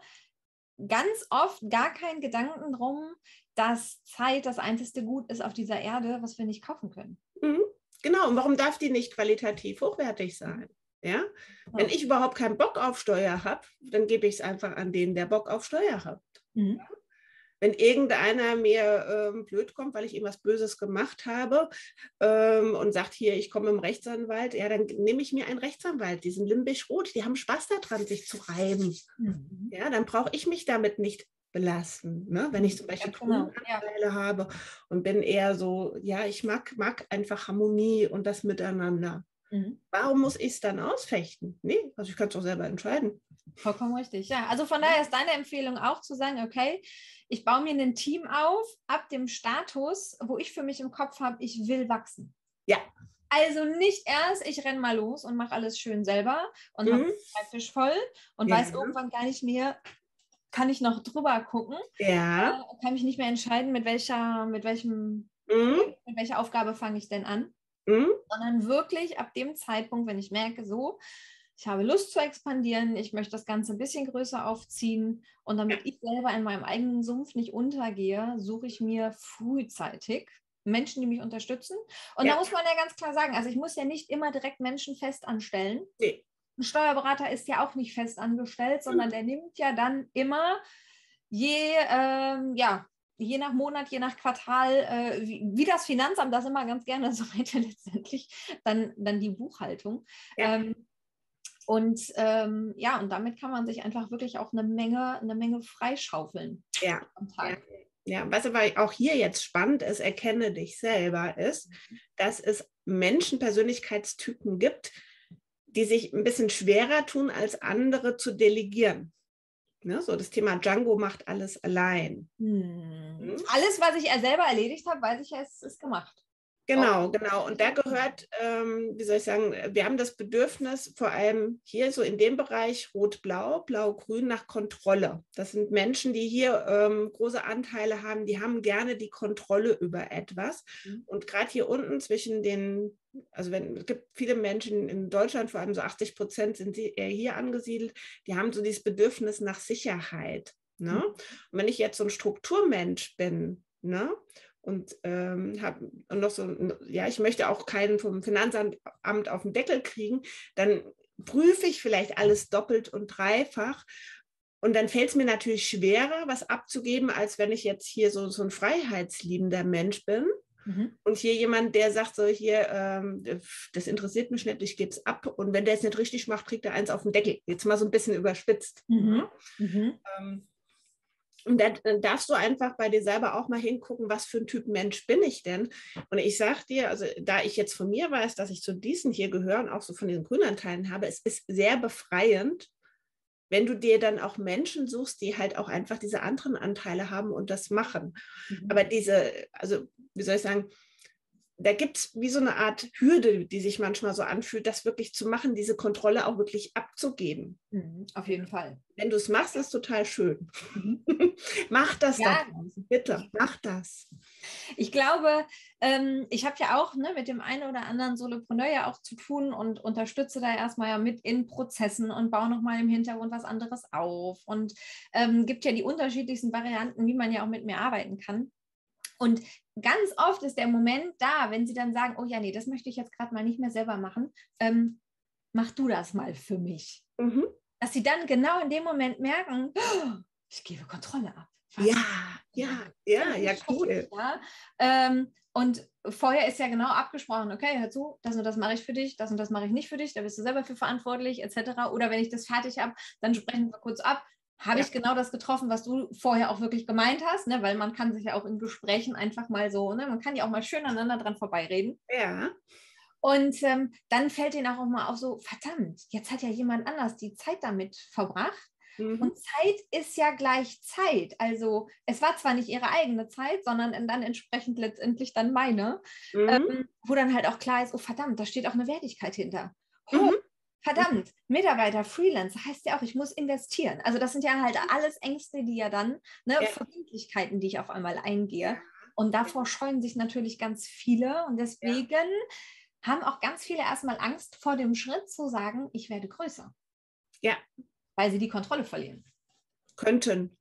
ganz oft gar keinen Gedanken drum, dass Zeit das einzige Gut ist auf dieser Erde, was wir nicht kaufen können. Mhm. Genau, und warum darf die nicht qualitativ hochwertig sein? Ja? Oh. Wenn ich überhaupt keinen Bock auf Steuer habe, dann gebe ich es einfach an den, der Bock auf Steuer hat. Mhm. Wenn irgendeiner mir ähm, blöd kommt, weil ich irgendwas Böses gemacht habe ähm, und sagt, hier, ich komme im Rechtsanwalt, ja, dann nehme ich mir einen Rechtsanwalt, die sind limbisch-rot, die haben Spaß daran, sich zu reiben. Mhm. Ja, dann brauche ich mich damit nicht belasten. Ne? Wenn ich zum Beispiel genau. Anteile Ja. habe und bin eher so, ja, ich mag, mag einfach Harmonie und das Miteinander. Mhm. Warum muss ich es dann ausfechten? Nee, also ich kann es doch selber entscheiden. Vollkommen richtig, ja. Also von daher ist deine Empfehlung auch zu sagen, okay, ich baue mir ein Team auf, ab dem Status, wo ich für mich im Kopf habe, ich will wachsen. Ja. Also nicht erst, ich renne mal los und mache alles schön selber und mhm. habe den Schreibtisch voll und ja. weiß irgendwann gar nicht mehr, kann ich noch drüber gucken, ja. äh, kann mich nicht mehr entscheiden, mit welcher, mit welchem, mhm. mit welcher Aufgabe fange ich denn an, mhm. sondern wirklich ab dem Zeitpunkt, wenn ich merke, so, ich habe Lust zu expandieren, ich möchte das Ganze ein bisschen größer aufziehen und damit ich selber in meinem eigenen Sumpf nicht untergehe, suche ich mir frühzeitig Menschen, die mich unterstützen. Und Ja. da muss man ja ganz klar sagen, also ich muss ja nicht immer direkt Menschen fest anstellen. Nee. Ein Steuerberater ist ja auch nicht fest angestellt, sondern der nimmt ja dann immer je, ähm, ja, je nach Monat, je nach Quartal, äh, wie, wie das Finanzamt das immer ganz gerne so meinte, letztendlich dann, dann die Buchhaltung. Ja. Ähm, und ähm, ja, und damit kann man sich einfach wirklich auch eine Menge, eine Menge freischaufeln Ja. am Tag. Ja. Ja, was aber auch hier jetzt spannend ist, erkenne dich selber, ist, dass es Menschen, Persönlichkeitstypen gibt, die sich ein bisschen schwerer tun, als andere zu delegieren. Ne? So das Thema Django macht alles allein. Hm. Hm? Alles, was ich selber erledigt habe, weiß ich ja, es ist gemacht. Genau, Auch. genau. Und da gehört, ähm, wie soll ich sagen, wir haben das Bedürfnis, vor allem hier so in dem Bereich Rot-Blau, Blau-Grün nach Kontrolle. Das sind Menschen, die hier ähm, große Anteile haben, die haben gerne die Kontrolle über etwas. Mhm. Und gerade hier unten zwischen den, also wenn, es gibt viele Menschen in Deutschland, vor allem so achtzig Prozent sind sie eher hier angesiedelt, die haben so dieses Bedürfnis nach Sicherheit. Ne? Mhm. Und wenn ich jetzt so ein Strukturmensch bin, ne? Und ähm, habe noch so, ja, ich möchte auch keinen vom Finanzamt auf den Deckel kriegen, dann prüfe ich vielleicht alles doppelt und dreifach. Und dann fällt es mir natürlich schwerer, was abzugeben, als wenn ich jetzt hier so, so ein freiheitsliebender Mensch bin. Mhm. Und hier jemand, der sagt so, hier, ähm, das interessiert mich nicht, ich gebe es ab. Und wenn der es nicht richtig macht, kriegt er eins auf den Deckel. Jetzt mal so ein bisschen überspitzt. Mhm. Mhm. Ähm, Und da darfst du einfach bei dir selber auch mal hingucken, was für ein Typ Mensch bin ich denn? Und ich sage dir, also da ich jetzt von mir weiß, dass ich zu diesen hier gehören, auch so von diesen Grünanteilen habe, es ist sehr befreiend, wenn du dir dann auch Menschen suchst, die halt auch einfach diese anderen Anteile haben und das machen. Mhm. Aber diese, also wie soll ich sagen, da gibt es wie so eine Art Hürde, die sich manchmal so anfühlt, das wirklich zu machen, diese Kontrolle auch wirklich abzugeben. Mhm, auf jeden Fall. Wenn du es machst, ist total schön. Mhm. Mach das ja. dann, bitte, mach das. Ich glaube, ähm, ich habe ja auch ne, mit dem einen oder anderen Solopreneur ja auch zu tun und unterstütze da erstmal ja mit in Prozessen und baue nochmal im Hintergrund was anderes auf und ähm, gibt ja die unterschiedlichsten Varianten, wie man ja auch mit mir arbeiten kann. Und ganz oft ist der Moment da, wenn sie dann sagen, oh ja, nee, das möchte ich jetzt gerade mal nicht mehr selber machen, ähm, mach du das mal für mich. Mhm. Dass sie dann genau in dem Moment merken, oh, ich gebe Kontrolle ab. Was? Ja, ja, ja, ja, cool. Ja? Ähm, und vorher ist ja genau abgesprochen, okay, hör zu, das und das mache ich für dich, das und das mache ich nicht für dich, da bist du selber für verantwortlich, et cetera. Oder wenn ich das fertig habe, dann sprechen wir kurz ab. Habe ja. ich genau das getroffen, was du vorher auch wirklich gemeint hast, ne? Weil man kann sich ja auch in Gesprächen einfach mal so, ne? Man kann ja auch mal schön aneinander dran vorbeireden. Ja. Und ähm, dann fällt ihnen auch mal auf so, verdammt, jetzt hat ja jemand anders die Zeit damit verbracht. Mhm. Und Zeit ist ja gleich Zeit. Also es war zwar nicht ihre eigene Zeit, sondern dann entsprechend letztendlich dann meine, mhm. ähm, wo dann halt auch klar ist, oh verdammt, da steht auch eine Wertigkeit hinter. Oh, mhm. Verdammt, Mitarbeiter, Freelancer heißt ja auch, ich muss investieren. Also das sind ja halt alles Ängste, die ja dann, ne, ja. Verbindlichkeiten, die ich auf einmal eingehe. Ja. Und davor scheuen sich natürlich ganz viele. Und deswegen ja. haben auch ganz viele erstmal Angst vor dem Schritt zu sagen, ich werde größer. Ja. Weil sie die Kontrolle verlieren. Könnten.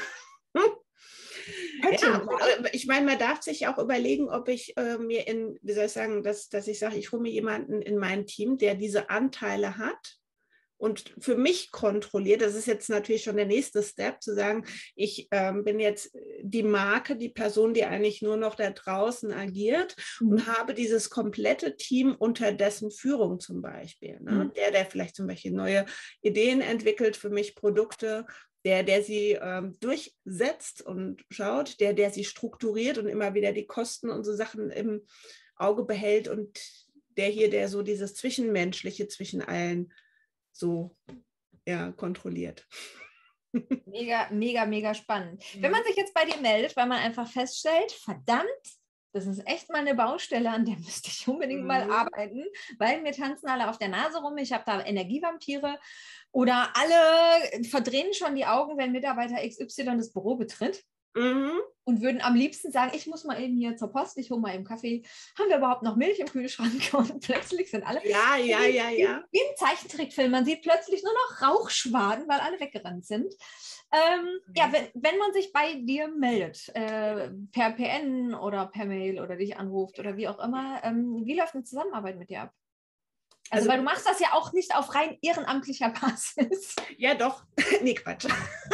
Ja, ich meine, man darf sich auch überlegen, ob ich äh, mir in, wie soll ich sagen, dass, dass ich sage, ich hole mir jemanden in mein Team, der diese Anteile hat und für mich kontrolliert. Das ist jetzt natürlich schon der nächste Step, zu sagen, ich ähm, bin jetzt die Marke, die Person, die eigentlich nur noch da draußen agiert mhm. und habe dieses komplette Team unter dessen Führung zum Beispiel. Ne? Mhm. Der, der vielleicht zum Beispiel neue Ideen entwickelt für mich, Produkte, der, der sie ähm, durchsetzt und schaut, der, der sie strukturiert und immer wieder die Kosten und so Sachen im Auge behält und der hier, der so dieses Zwischenmenschliche zwischen allen so ja, kontrolliert. Mega, mega, mega spannend. Ja. Wenn man sich jetzt bei dir meldet, weil man einfach feststellt, verdammt, das ist echt mal eine Baustelle, an der müsste ich unbedingt mhm. mal arbeiten, weil mir tanzen alle auf der Nase rum, ich habe da Energievampire oder alle verdrehen schon die Augen, wenn Mitarbeiter X Y das Büro betritt. Mhm. Und würden am liebsten sagen, ich muss mal eben hier zur Post, ich hole mal eben Kaffee. Haben wir überhaupt noch Milch im Kühlschrank? Und plötzlich sind alle Ja, ja, wie, ja, ja. wie im Zeichentrickfilm. Man sieht plötzlich nur noch Rauchschwaden, weil alle weggerannt sind. Ähm, ja, wenn, wenn man sich bei dir meldet, äh, per P N oder per Mail oder dich anruft oder wie auch immer, ähm, wie läuft eine Zusammenarbeit mit dir ab? Also, Also, weil du machst das ja auch nicht auf rein ehrenamtlicher Basis. ja, doch. Nee, Quatsch.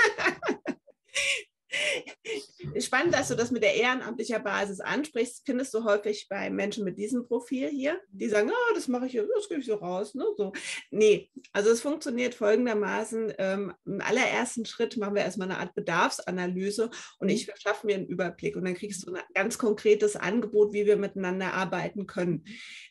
Spannend, dass du das mit der ehrenamtlicher Basis ansprichst. Findest du häufig bei Menschen mit diesem Profil hier, die sagen, oh, das mache ich, das gebe ich so raus. Ne? So. Nee, also es funktioniert folgendermaßen. Ähm, Im allerersten Schritt machen wir erstmal eine Art Bedarfsanalyse und ich verschaffe mir einen Überblick und dann kriegst du ein ganz konkretes Angebot, wie wir miteinander arbeiten können.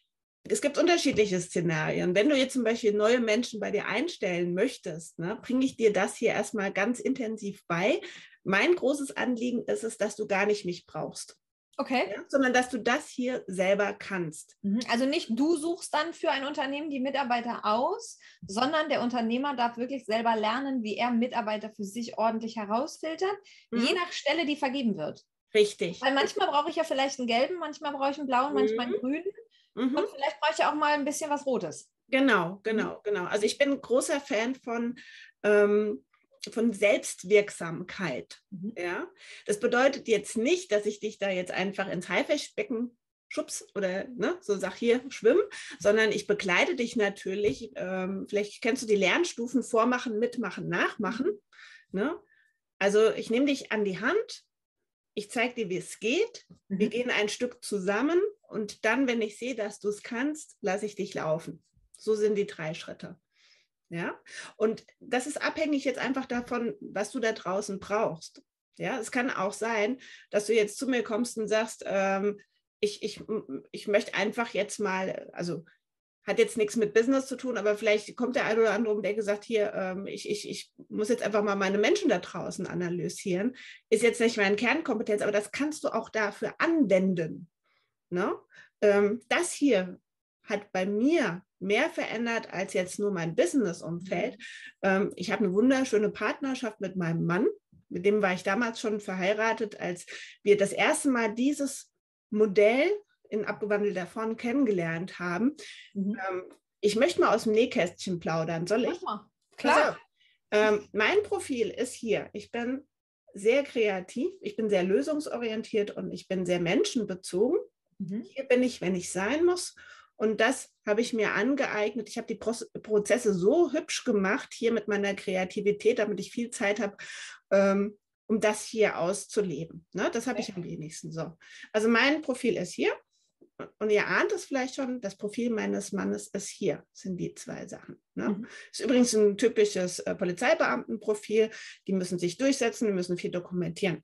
Es gibt unterschiedliche Szenarien. Wenn du jetzt zum Beispiel neue Menschen bei dir einstellen möchtest, ne, bringe ich dir das hier erstmal ganz intensiv bei. Mein großes Anliegen ist es, dass du gar nicht mich brauchst. Okay. Ja, sondern dass du das hier selber kannst. Also nicht du suchst dann für ein Unternehmen die Mitarbeiter aus, sondern der Unternehmer darf wirklich selber lernen, wie er Mitarbeiter für sich ordentlich herausfiltert, mhm. je nach Stelle, die vergeben wird. Richtig. Weil manchmal brauche ich ja vielleicht einen gelben, manchmal brauche ich einen blauen, mhm. manchmal einen grünen. Mhm. Und vielleicht brauche ich ja auch mal ein bisschen was Rotes. Genau, genau, mhm. genau. Also ich bin ein großer Fan von, ähm, von Selbstwirksamkeit. Mhm. Ja? Das bedeutet jetzt nicht, dass ich dich da jetzt einfach ins Haifischbecken schubs oder ne, so sag hier, schwimm, sondern ich begleite dich natürlich. Ähm, vielleicht kennst du die Lernstufen Vormachen, Mitmachen, Nachmachen. Mhm. Ne? Also ich nehme dich an die Hand. Ich zeige dir, wie es geht. Mhm. Wir gehen ein Stück zusammen und dann, wenn ich sehe, dass du es kannst, lasse ich dich laufen. So sind die drei Schritte. Ja? Und das ist abhängig jetzt einfach davon, was du da draußen brauchst. Ja? Es kann auch sein, dass du jetzt zu mir kommst und sagst, ähm, ich, ich, ich möchte einfach jetzt mal, also hat jetzt nichts mit Business zu tun, aber vielleicht kommt der eine oder andere um, der gesagt, hier, ähm, ich, ich, ich muss jetzt einfach mal meine Menschen da draußen analysieren. Ist jetzt nicht meine Kernkompetenz, aber das kannst du auch dafür anwenden. Ne? Ähm, das hier hat bei mir mehr verändert als jetzt nur mein Business-Umfeld. Ähm, ich habe eine wunderschöne Partnerschaft mit meinem Mann. Mit dem war ich damals schon verheiratet, als wir das erste Mal dieses Modell in abgewandelter Form kennengelernt haben. Mhm. Ähm, ich möchte mal aus dem Nähkästchen plaudern. Soll ich? Klar. Ähm, mein Profil ist hier. Ich bin sehr kreativ, ich bin sehr lösungsorientiert und ich bin sehr menschenbezogen. Mhm. Hier bin ich, wenn ich sein muss. Und das habe ich mir angeeignet. Ich habe die Pro- Prozesse so hübsch gemacht, hier mit meiner Kreativität, damit ich viel Zeit habe, ähm, um das hier auszuleben. Ne? Das habe ich am wenigsten so. Also mein Profil ist hier. Und ihr ahnt es vielleicht schon, das Profil meines Mannes ist hier, sind die zwei Sachen. Ne? Mhm. Ist übrigens ein typisches äh, Polizeibeamtenprofil. Die müssen sich durchsetzen, die müssen viel dokumentieren.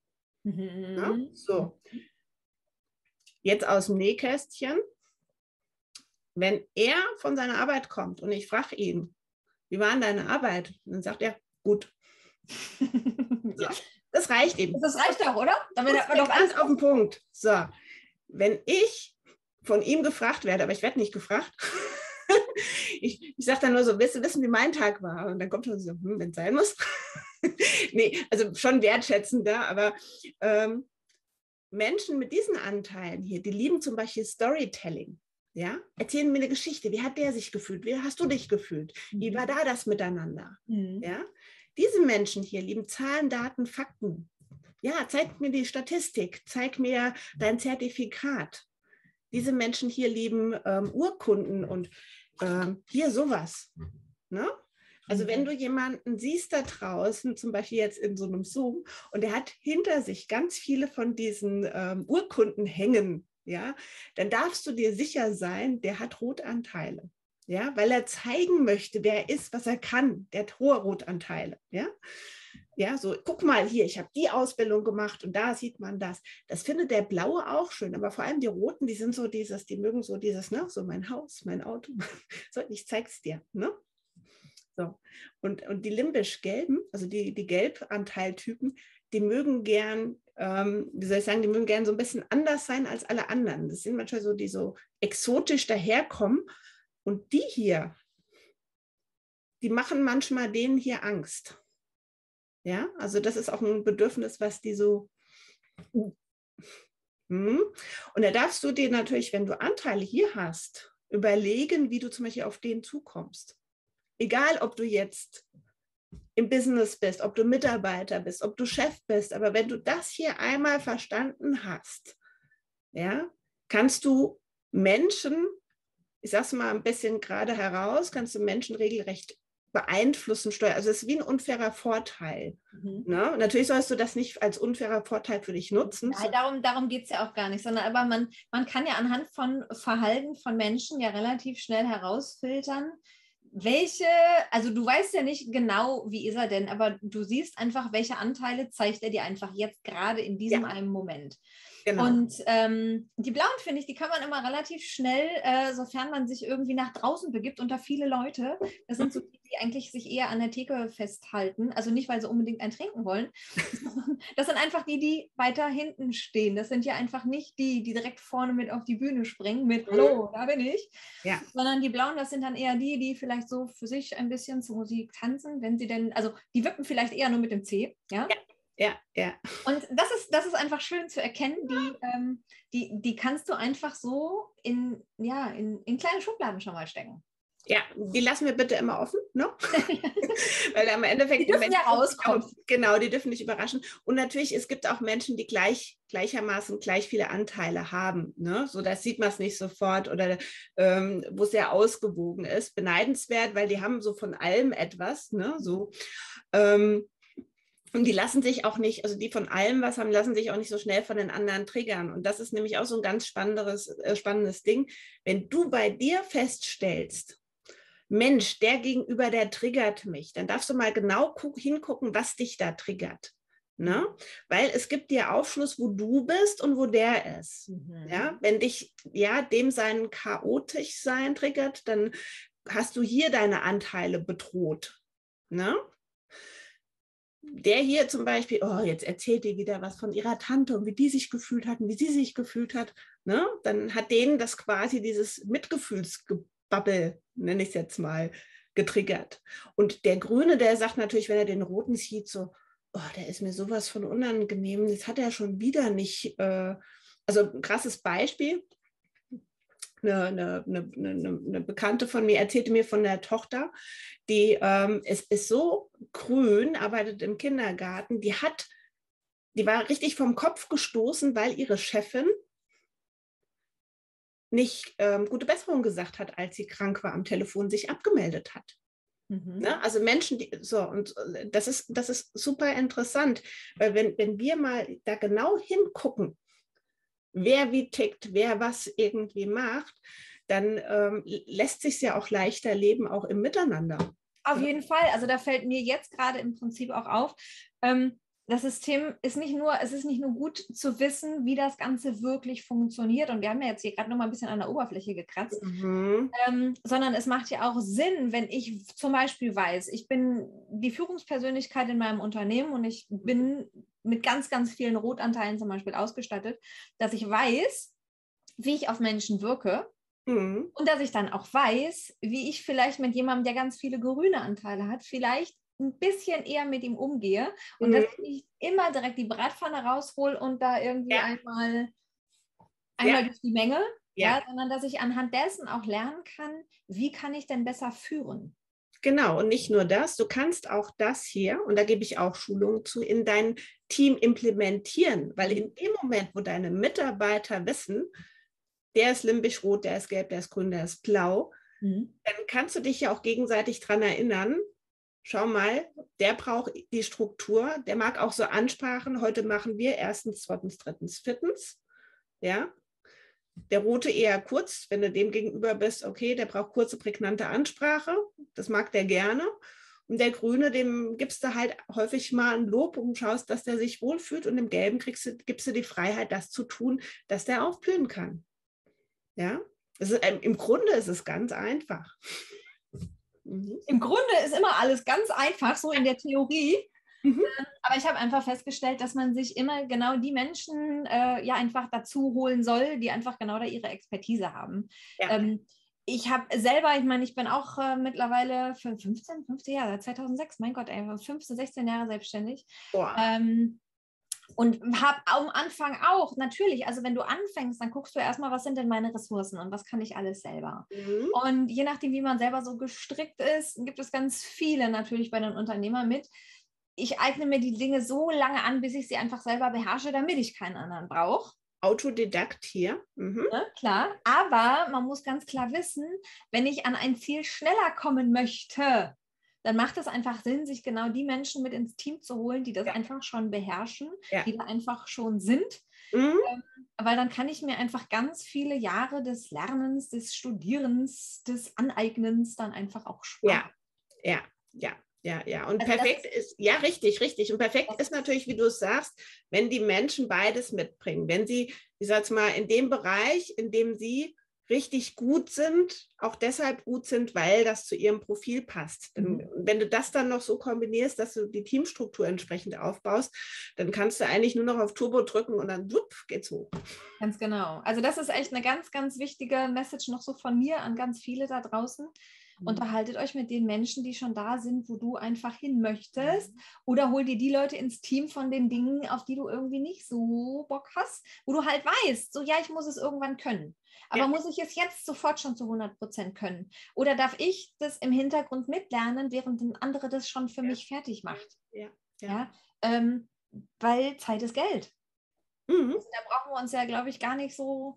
Mhm. Ne? So. Jetzt aus dem Nähkästchen. Wenn er von seiner Arbeit kommt und ich frage ihn, wie war denn deine Arbeit? Dann sagt er, gut. So. Das reicht eben. Das reicht doch, oder? Damit hat man doch alles auf den Punkt. So. Wenn ich von ihm gefragt werde, aber ich werde nicht gefragt, ich, ich sage dann nur so, willst du wissen, wie mein Tag war? Und dann kommt er so, hm, wenn es sein muss. Nee, also schon wertschätzender, aber ähm, Menschen mit diesen Anteilen hier, die lieben zum Beispiel Storytelling. Ja? Erzählen mir eine Geschichte. Wie hat der sich gefühlt? Wie hast du dich gefühlt? Wie war da das miteinander? Mhm. Ja? Diese Menschen hier lieben Zahlen, Daten, Fakten. Ja, zeig mir die Statistik, zeig mir dein Zertifikat. Diese Menschen hier lieben ähm, Urkunden und ähm, hier sowas. Ne? Also wenn du jemanden siehst da draußen, zum Beispiel jetzt in so einem Zoom, und der hat hinter sich ganz viele von diesen ähm, Urkunden hängen, ja, dann darfst du dir sicher sein, der hat Rotanteile. Ja, weil er zeigen möchte, wer er ist, was er kann. Der hat hohe Rotanteile. Ja, ja, so, guck mal hier, ich habe die Ausbildung gemacht und da sieht man das. Das findet der Blaue auch schön, aber vor allem die Roten, die sind so dieses, die mögen so dieses, ne, so mein Haus, mein Auto. So, ich zeig's dir, ne? So. Und, und die limbisch-gelben, also die, die Gelbanteiltypen, die mögen gern, ähm, wie soll ich sagen, die mögen gern so ein bisschen anders sein als alle anderen. Das sind manchmal so, die so exotisch daherkommen. Und die hier, die machen manchmal denen hier Angst. Ja, also das ist auch ein Bedürfnis, was die so... Hm. Und da darfst du dir natürlich, wenn du Anteile hier hast, überlegen, wie du zum Beispiel auf den zukommst. Egal, ob du jetzt im Business bist, ob du Mitarbeiter bist, ob du Chef bist, aber wenn du das hier einmal verstanden hast, ja, kannst du Menschen, ich sage es mal ein bisschen gerade heraus, kannst du Menschen regelrecht beeinflussen, steuern. Also es ist wie ein unfairer Vorteil. Mhm. Ne? Natürlich sollst du das nicht als unfairer Vorteil für dich nutzen. Nein, darum, darum geht es ja auch gar nicht, sondern aber man, man kann ja anhand von Verhalten von Menschen ja relativ schnell herausfiltern, welche, also du weißt ja nicht genau, wie ist er denn, aber du siehst einfach, welche Anteile zeigt er dir einfach jetzt gerade in diesem ja. einen Moment. Genau. Und ähm, die blauen, finde ich, die kann man immer relativ schnell, äh, sofern man sich irgendwie nach draußen begibt unter viele Leute. Das sind so die, die eigentlich sich eher an der Theke festhalten. Also nicht, weil sie unbedingt ein trinken wollen. Das sind einfach die, die weiter hinten stehen. Das sind ja einfach nicht die, die direkt vorne mit auf die Bühne springen mit Hallo, da bin ich. Ja. Sondern die blauen, das sind dann eher die, die vielleicht so für sich ein bisschen zur Musik tanzen, wenn sie denn, also die wippen vielleicht eher nur mit dem C. Ja. Ja. Ja, ja. Und das ist, das ist einfach schön zu erkennen, die, ähm, die, die kannst du einfach so in, ja, in, in kleine Schubladen schon mal stecken. Ja, die lassen wir bitte immer offen, ne? Weil am Endeffekt... Die dürfen ja rauskommen. Genau, die dürfen nicht überraschen. Und natürlich, es gibt auch Menschen, die gleich, gleichermaßen gleich viele Anteile haben, ne? So, das sieht man es nicht sofort oder ähm, wo es sehr ausgewogen ist. Beneidenswert, weil die haben so von allem etwas, ne? So, ähm, und die lassen sich auch nicht, also die von allem was haben, lassen sich auch nicht so schnell von den anderen triggern. Und das ist nämlich auch so ein ganz spannendes, äh, spannendes Ding. Wenn du bei dir feststellst, Mensch, der Gegenüber, der triggert mich, dann darfst du mal genau hingucken, was dich da triggert. Ne? Weil es gibt dir Aufschluss, wo du bist und wo der ist. Mhm. Ja? Wenn dich ja, dem sein chaotisch sein triggert, dann hast du hier deine Anteile bedroht. Ne? Der hier zum Beispiel, oh, jetzt erzählt die wieder was von ihrer Tante und wie die sich gefühlt hat und wie sie sich gefühlt hat, ne? Dann hat denen das quasi dieses Mitgefühlsgebabbel, nenne ich es jetzt mal, getriggert. Und der Grüne, der sagt natürlich, wenn er den Roten sieht, so, oh, der ist mir sowas von unangenehm, das hat er schon wieder nicht, äh, also ein krasses Beispiel. Eine, eine, eine, eine, eine Bekannte von mir erzählte mir von der Tochter, die ähm, ist, ist so grün, arbeitet im Kindergarten, die hat, die war richtig vom Kopf gestoßen, weil ihre Chefin nicht ähm, gute Besserung gesagt hat, als sie krank war am Telefon, sich abgemeldet hat. Mhm. Ne? Also Menschen, die, so, und das ist, das ist super interessant, weil wenn, wenn wir mal da genau hingucken, wer wie tickt, wer was irgendwie macht, dann ähm, lässt sich es ja auch leichter leben, auch im Miteinander. Auf jeden Fall. Also da fällt mir jetzt gerade im Prinzip auch auf, ähm, das System ist nicht nur, es ist nicht nur gut zu wissen, wie das Ganze wirklich funktioniert. Und wir haben ja jetzt hier gerade noch mal ein bisschen an der Oberfläche gekratzt, mhm. ähm, sondern es macht ja auch Sinn, wenn ich zum Beispiel weiß, ich bin die Führungspersönlichkeit in meinem Unternehmen und ich bin mit ganz, ganz vielen Rotanteilen zum Beispiel ausgestattet, dass ich weiß, wie ich auf Menschen wirke. Mhm. Und dass ich dann auch weiß, wie ich vielleicht mit jemandem, der ganz viele grüne Anteile hat, vielleicht ein bisschen eher mit ihm umgehe und mhm. dass ich nicht immer direkt die Bratpfanne raushol und da irgendwie ja. einmal, einmal ja. durch die Menge, ja. Ja, sondern dass ich anhand dessen auch lernen kann, wie kann ich denn besser führen. Genau, und nicht nur das, du kannst auch das hier, und da gebe ich auch Schulungen zu, in dein Team implementieren, weil in dem Moment, wo deine Mitarbeiter wissen, der ist limbisch rot, der ist gelb, der ist grün, der ist blau, mhm. dann kannst du dich ja auch gegenseitig daran erinnern, schau mal, der braucht die Struktur, der mag auch so Ansprachen, heute machen wir erstens, zweitens, drittens, viertens, ja, der Rote eher kurz, wenn du dem gegenüber bist, okay, der braucht kurze, prägnante Ansprache, das mag der gerne. Und der Grüne, dem gibst du halt häufig mal ein Lob und schaust, dass der sich wohlfühlt. Und im Gelben kriegst du, gibst du die Freiheit, das zu tun, dass der aufblühen kann. Ja, das ist, ähm, im Grunde ist es ganz einfach. Mhm. Im Grunde ist immer alles ganz einfach, so in der Theorie. Mhm. Aber ich habe einfach festgestellt, dass man sich immer genau die Menschen äh, ja einfach dazu holen soll, die einfach genau da ihre Expertise haben. Ja. Ähm, Ich habe selber, ich meine, ich bin auch äh, mittlerweile für fünfzehn, fünfzehn Jahre, seit zweitausendsechs, mein Gott, ey, fünfzehn, sechzehn Jahre selbstständig. Boah. Ähm, und habe am Anfang auch, natürlich, also wenn du anfängst, dann guckst du erstmal, was sind denn meine Ressourcen und was kann ich alles selber. Mhm. Und je nachdem, wie man selber so gestrickt ist, gibt es ganz viele natürlich bei den Unternehmern mit. Ich eigne mir die Dinge so lange an, bis ich sie einfach selber beherrsche, damit ich keinen anderen brauche. Autodidakt hier. Mhm. Ne, klar, aber man muss ganz klar wissen, wenn ich an ein Ziel schneller kommen möchte, dann macht es einfach Sinn, sich genau die Menschen mit ins Team zu holen, die das Ja. einfach schon beherrschen, Ja. die da einfach schon sind. Mhm. Ähm, weil dann kann ich mir einfach ganz viele Jahre des Lernens, des Studierens, des Aneignens dann einfach auch sparen. Ja, ja, ja. Ja, ja, und Also perfekt ist, ist, ja, richtig, richtig. Und perfekt ist natürlich, wie du es sagst, wenn die Menschen beides mitbringen. Wenn sie, ich sag's mal, in dem Bereich, in dem sie richtig gut sind, auch deshalb gut sind, weil das zu ihrem Profil passt. Denn, mhm. wenn du das dann noch so kombinierst, dass du die Teamstruktur entsprechend aufbaust, dann kannst du eigentlich nur noch auf Turbo drücken und dann wupp, geht's hoch. Ganz genau. Also das ist echt eine ganz, ganz wichtige Message noch so von mir an ganz viele da draußen. Unterhaltet euch mit den Menschen, die schon da sind, wo du einfach hin möchtest. Oder hol dir die Leute ins Team von den Dingen, auf die du irgendwie nicht so Bock hast, wo du halt weißt, so ja, ich muss es irgendwann können. Aber ja. muss ich es jetzt sofort schon zu hundert Prozent können? Oder darf ich das im Hintergrund mitlernen, während ein anderer das schon für ja. mich fertig macht? Ja, ja. ja? Ähm, weil Zeit ist Geld. Mhm. Also da brauchen wir uns ja, glaube ich, gar nicht so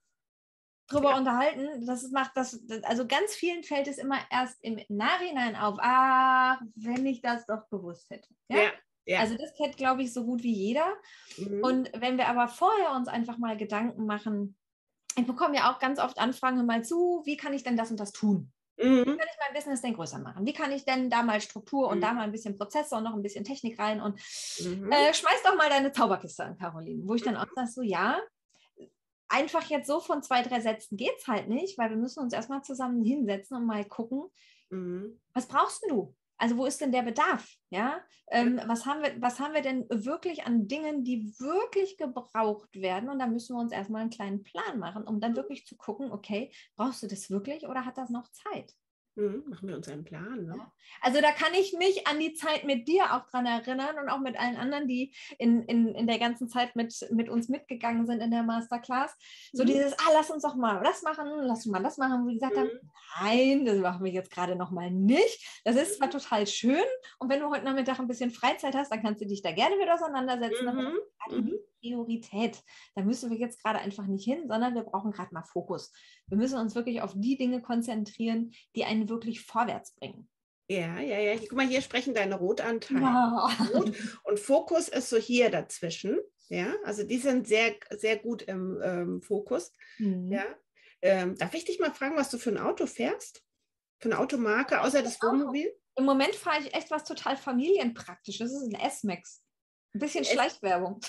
drüber ja. unterhalten. Das macht das, also ganz vielen fällt es immer erst im Nachhinein auf. Ah, wenn ich das doch gewusst hätte. Ja? Ja, ja. Also das kennt, glaube ich, so gut wie jeder. Mhm. Und wenn wir aber vorher uns einfach mal Gedanken machen, ich bekomme ja auch ganz oft Anfragen mal zu, wie kann ich denn das und das tun? Mhm. Wie kann ich mein Business denn größer machen? Wie kann ich denn da mal Struktur und mhm. da mal ein bisschen Prozesse und noch ein bisschen Technik rein und mhm. äh, schmeiß doch mal deine Zauberkiste an, Caroline. Wo ich dann auch sage, so ja, einfach jetzt so von zwei, drei Sätzen geht es halt nicht, weil wir müssen uns erstmal zusammen hinsetzen und mal gucken, mhm. was brauchst du? Also wo ist denn der Bedarf? Ja? Ähm, was haben wir, was haben wir denn wirklich an Dingen, die wirklich gebraucht werden? Und da müssen wir uns erstmal einen kleinen Plan machen, um dann wirklich zu gucken, okay, brauchst du das wirklich oder hat das noch Zeit? Mhm, machen wir uns einen Plan. Ne? Ja. Also da kann ich mich an die Zeit mit dir auch dran erinnern und auch mit allen anderen, die in, in, in der ganzen Zeit mit, mit uns mitgegangen sind in der Masterclass. So mhm. dieses, ah, lass uns doch mal das machen, lass uns mal das machen, wo die gesagt mhm. haben, nein, das machen wir jetzt gerade noch mal nicht. Das ist zwar total schön und wenn du heute Nachmittag ein bisschen Freizeit hast, dann kannst du dich da gerne mit auseinandersetzen, mhm. aber das ist gerade mhm. die Priorität. Da müssen wir jetzt gerade einfach nicht hin, sondern wir brauchen gerade mal Fokus. Wir müssen uns wirklich auf die Dinge konzentrieren, die einen wirklich vorwärts bringen. Ja, ja, ja. Guck mal, hier sprechen deine Rotanteile. Ja. Rot und Fokus ist so hier dazwischen. Ja, also die sind sehr, sehr gut im ähm, Fokus. Mhm. Ja. Ähm, darf ich dich mal fragen, was du für ein Auto fährst? Für eine Automarke, außer das Wohnmobil? Im Moment fahre ich echt was total familienpraktisches. Das ist ein S-Max. Ein bisschen Schleichwerbung.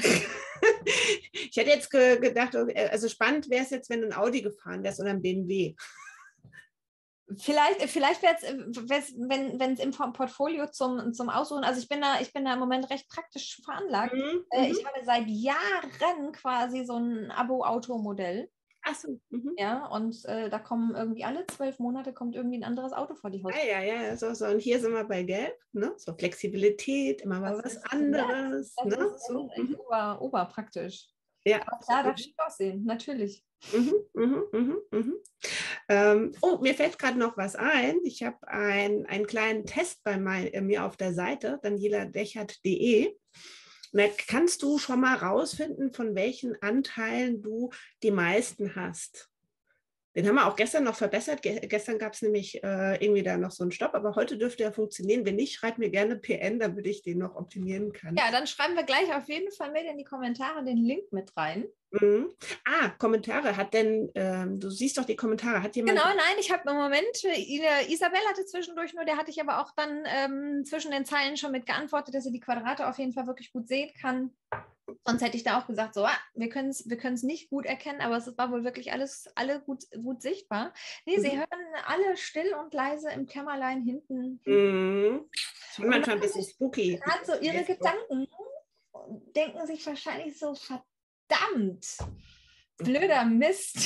Ich hätte jetzt ge gedacht, also spannend wäre es jetzt, wenn du ein Audi gefahren wärst oder ein B M W. Vielleicht, vielleicht wäre es, wenn es im Portfolio zum, zum Aussuchen, also ich bin da, ich bin da im Moment recht praktisch veranlagt. Mhm, äh, ich habe seit Jahren quasi so ein Abo-Auto-Modell. Ach so. Mhm. Ja, und äh, da kommen irgendwie alle zwölf Monate kommt irgendwie ein anderes Auto vor die Haustür. Ah, ja, ja, so, so. Und hier sind wir bei Gelb, ne? So Flexibilität, immer mal das was ist, anderes. Das, ne? das ist so. echt ober, oberpraktisch. Ja. Aber klar, darf schick aussehen, natürlich. Mhm, mhm, mhm, mhm. Ähm, oh, mir fällt gerade noch was ein. Ich habe ein, einen kleinen Test bei mein, äh, mir auf der Seite, daniela dechert punkt de. Da kannst du schon mal rausfinden, von welchen Anteilen du die meisten hast. Den haben wir auch gestern noch verbessert. Ge gestern gab es nämlich äh, irgendwie da noch so einen Stopp, aber heute dürfte er funktionieren. Wenn nicht, schreib mir gerne P N, damit ich den noch optimieren kann. Ja, dann schreiben wir gleich auf jeden Fall mit in die Kommentare den Link mit rein. Mhm. Ah, Kommentare. Hat denn, ähm, du siehst doch die Kommentare, hat jemand... Genau, nein, ich habe im Moment, Isabel hatte zwischendurch nur, der hatte ich aber auch dann ähm, zwischen den Zeilen schon mit geantwortet, dass sie die Quadrate auf jeden Fall wirklich gut sehen kann. Sonst hätte ich da auch gesagt, so, ah, wir können es wir können's nicht gut erkennen, aber es war wohl wirklich alles alle gut, gut sichtbar. Nee, mhm. Sie hören alle still und leise im Kämmerlein hinten. Mhm. Das ist manchmal ein bisschen spooky. Gerade so ihre Gedanken denken sich wahrscheinlich so, verdammt. blöder Mist.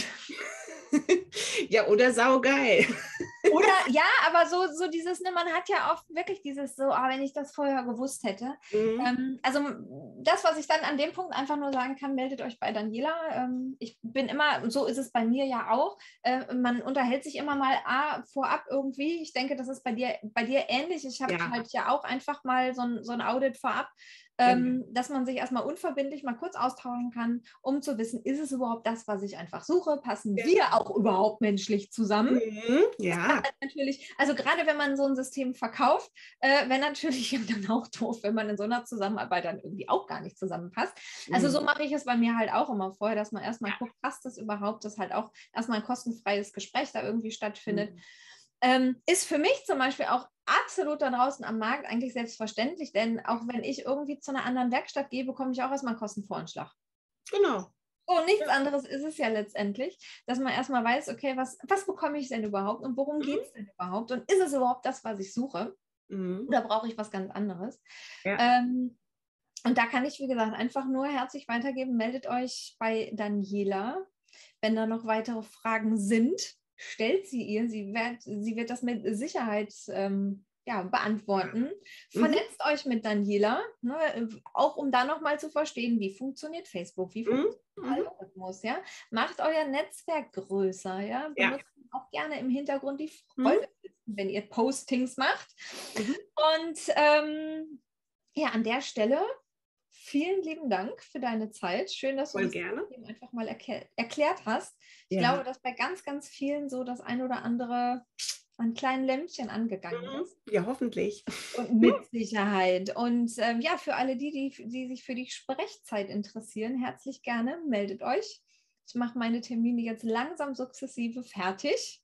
Ja, oder saugeil. Oder ja, aber so, so dieses, ne, man hat ja oft wirklich dieses so, ah, wenn ich das vorher gewusst hätte. Mhm. Ähm, also das, was ich dann an dem Punkt einfach nur sagen kann, meldet euch bei Daniela. Ähm, ich bin immer, und so ist es bei mir ja auch, äh, man unterhält sich immer mal ah, vorab irgendwie. Ich denke, das ist bei dir, bei dir ähnlich. Ich habe ja. halt ja auch einfach mal so ein, so ein Audit vorab. Ähm, genau. Dass man sich erstmal unverbindlich mal kurz austauschen kann, um zu wissen, ist es überhaupt das, was ich einfach suche? Passen ja. wir auch überhaupt menschlich zusammen? Mhm, ja. Natürlich, also gerade wenn man so ein System verkauft, äh, wäre natürlich dann auch doof, wenn man in so einer Zusammenarbeit dann irgendwie auch gar nicht zusammenpasst. Also mhm. so mache ich es bei mir halt auch immer vorher, dass man erstmal ja. guckt, passt das überhaupt, dass halt auch erstmal ein kostenfreies Gespräch da irgendwie stattfindet. Mhm. Ähm, ist für mich zum Beispiel auch absolut da draußen am Markt eigentlich selbstverständlich, denn auch wenn ich irgendwie zu einer anderen Werkstatt gehe, bekomme ich auch erstmal einen Kostenvoranschlag. Genau. Und nichts anderes ist es ja letztendlich, dass man erstmal weiß, okay, was, was bekomme ich denn überhaupt und worum mhm. geht es denn überhaupt und ist es überhaupt das, was ich suche mhm. oder brauche ich was ganz anderes? Ja. Ähm, und da kann ich, wie gesagt, einfach nur herzlich weitergeben, meldet euch bei Daniela, wenn da noch weitere Fragen sind. Stellt sie ihr, sie wird, sie wird das mit Sicherheit ähm, ja, beantworten. Ja. Vernetzt mhm. euch mit Daniela, ne, auch um da nochmal zu verstehen, wie funktioniert Facebook, wie funktioniert mhm. der Algorithmus, ja. Macht euer Netzwerk größer, ja. Benutzt ja. auch gerne im Hintergrund die Freude, mhm. wenn ihr Postings macht. Mhm. Und ähm, ja, an der Stelle vielen lieben Dank für deine Zeit. Schön, dass du Voll das gerne. einfach mal erklär, erklärt hast. Ich ja. glaube, dass bei ganz, ganz vielen so das ein oder andere an kleinen Lämpchen angegangen ist. Ja, hoffentlich. Und mit Sicherheit. Und ähm, ja, für alle die, die, die sich für die Sprechzeit interessieren, herzlich gerne, meldet euch. Ich mache meine Termine jetzt langsam sukzessive fertig.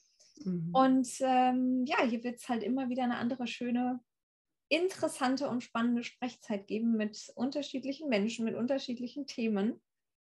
Mhm. Und ähm, ja, hier wird es halt immer wieder eine andere schöne, interessante und spannende Sprechzeit geben mit unterschiedlichen Menschen, mit unterschiedlichen Themen.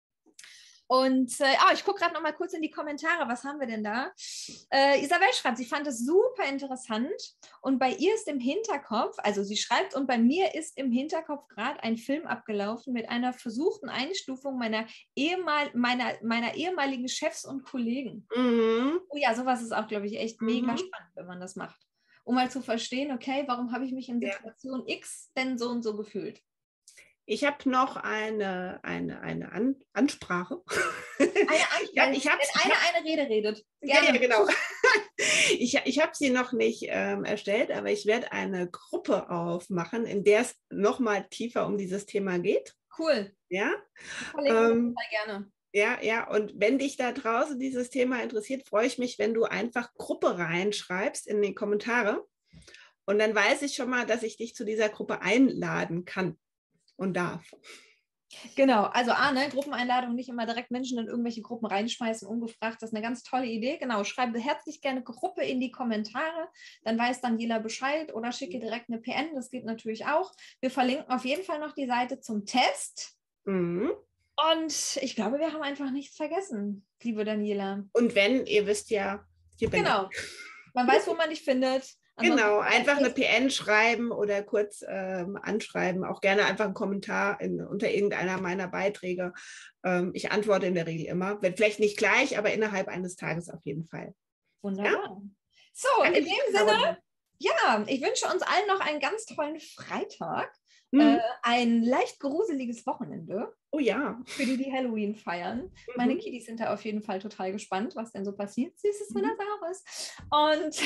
Und äh, oh, ich gucke gerade noch mal kurz in die Kommentare. Was haben wir denn da? Äh, Isabel schreibt, sie fand es super interessant und bei ihr ist im Hinterkopf, also sie schreibt, und bei mir ist im Hinterkopf gerade ein Film abgelaufen mit einer versuchten Einstufung meiner, ehemal, meiner, meiner ehemaligen Chefs und Kollegen. Mhm. Oh ja, sowas ist auch, glaube ich, echt mhm. mega spannend, wenn man das macht. Um mal zu verstehen, okay, warum habe ich mich in Situation ja. X denn so und so gefühlt? Ich habe noch eine, eine, eine An Ansprache. Eine Ansprache, ja, ich wenn eine hab, eine Rede redet. Gerne. Ja, ja, genau. Ich, ich habe sie noch nicht ähm, erstellt, aber ich werde eine Gruppe aufmachen, in der es noch mal tiefer um dieses Thema geht. Cool. Ja. Ähm, gerne. Ja, ja, und wenn dich da draußen dieses Thema interessiert, freue ich mich, wenn du einfach Gruppe reinschreibst in die Kommentare. Und dann weiß ich schon mal, dass ich dich zu dieser Gruppe einladen kann und darf. Genau, also A, ne, Gruppeneinladung, nicht immer direkt Menschen in irgendwelche Gruppen reinschmeißen, ungefragt, das ist eine ganz tolle Idee. Genau, schreibe herzlich gerne Gruppe in die Kommentare, dann weiß Daniela Bescheid oder schicke direkt eine P N, das geht natürlich auch. Wir verlinken auf jeden Fall noch die Seite zum Test. Mhm. Und ich glaube, wir haben einfach nichts vergessen, liebe Daniela. Und wenn, ihr wisst ja, hier bin genau. ich. Man weiß, wo man dich findet. Ansonsten genau, einfach eine P N schreiben oder kurz ähm, anschreiben. Auch gerne einfach einen Kommentar in, unter irgendeiner meiner Beiträge. Ähm, ich antworte in der Regel immer. Wird vielleicht nicht gleich, aber innerhalb eines Tages auf jeden Fall. Wunderbar. Ja? So, Danke in dem Sinne, ja, ich wünsche uns allen noch einen ganz tollen Freitag. Mhm. Äh, ein leicht gruseliges Wochenende. Oh ja. Für die, die Halloween feiern. Mhm. Meine Kiddies sind da auf jeden Fall total gespannt, was denn so passiert. Süßes oder Saures. Und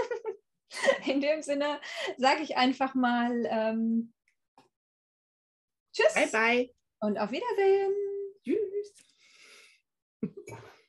in dem Sinne sage ich einfach mal ähm, tschüss. Bye, bye. Und auf Wiedersehen. Tschüss.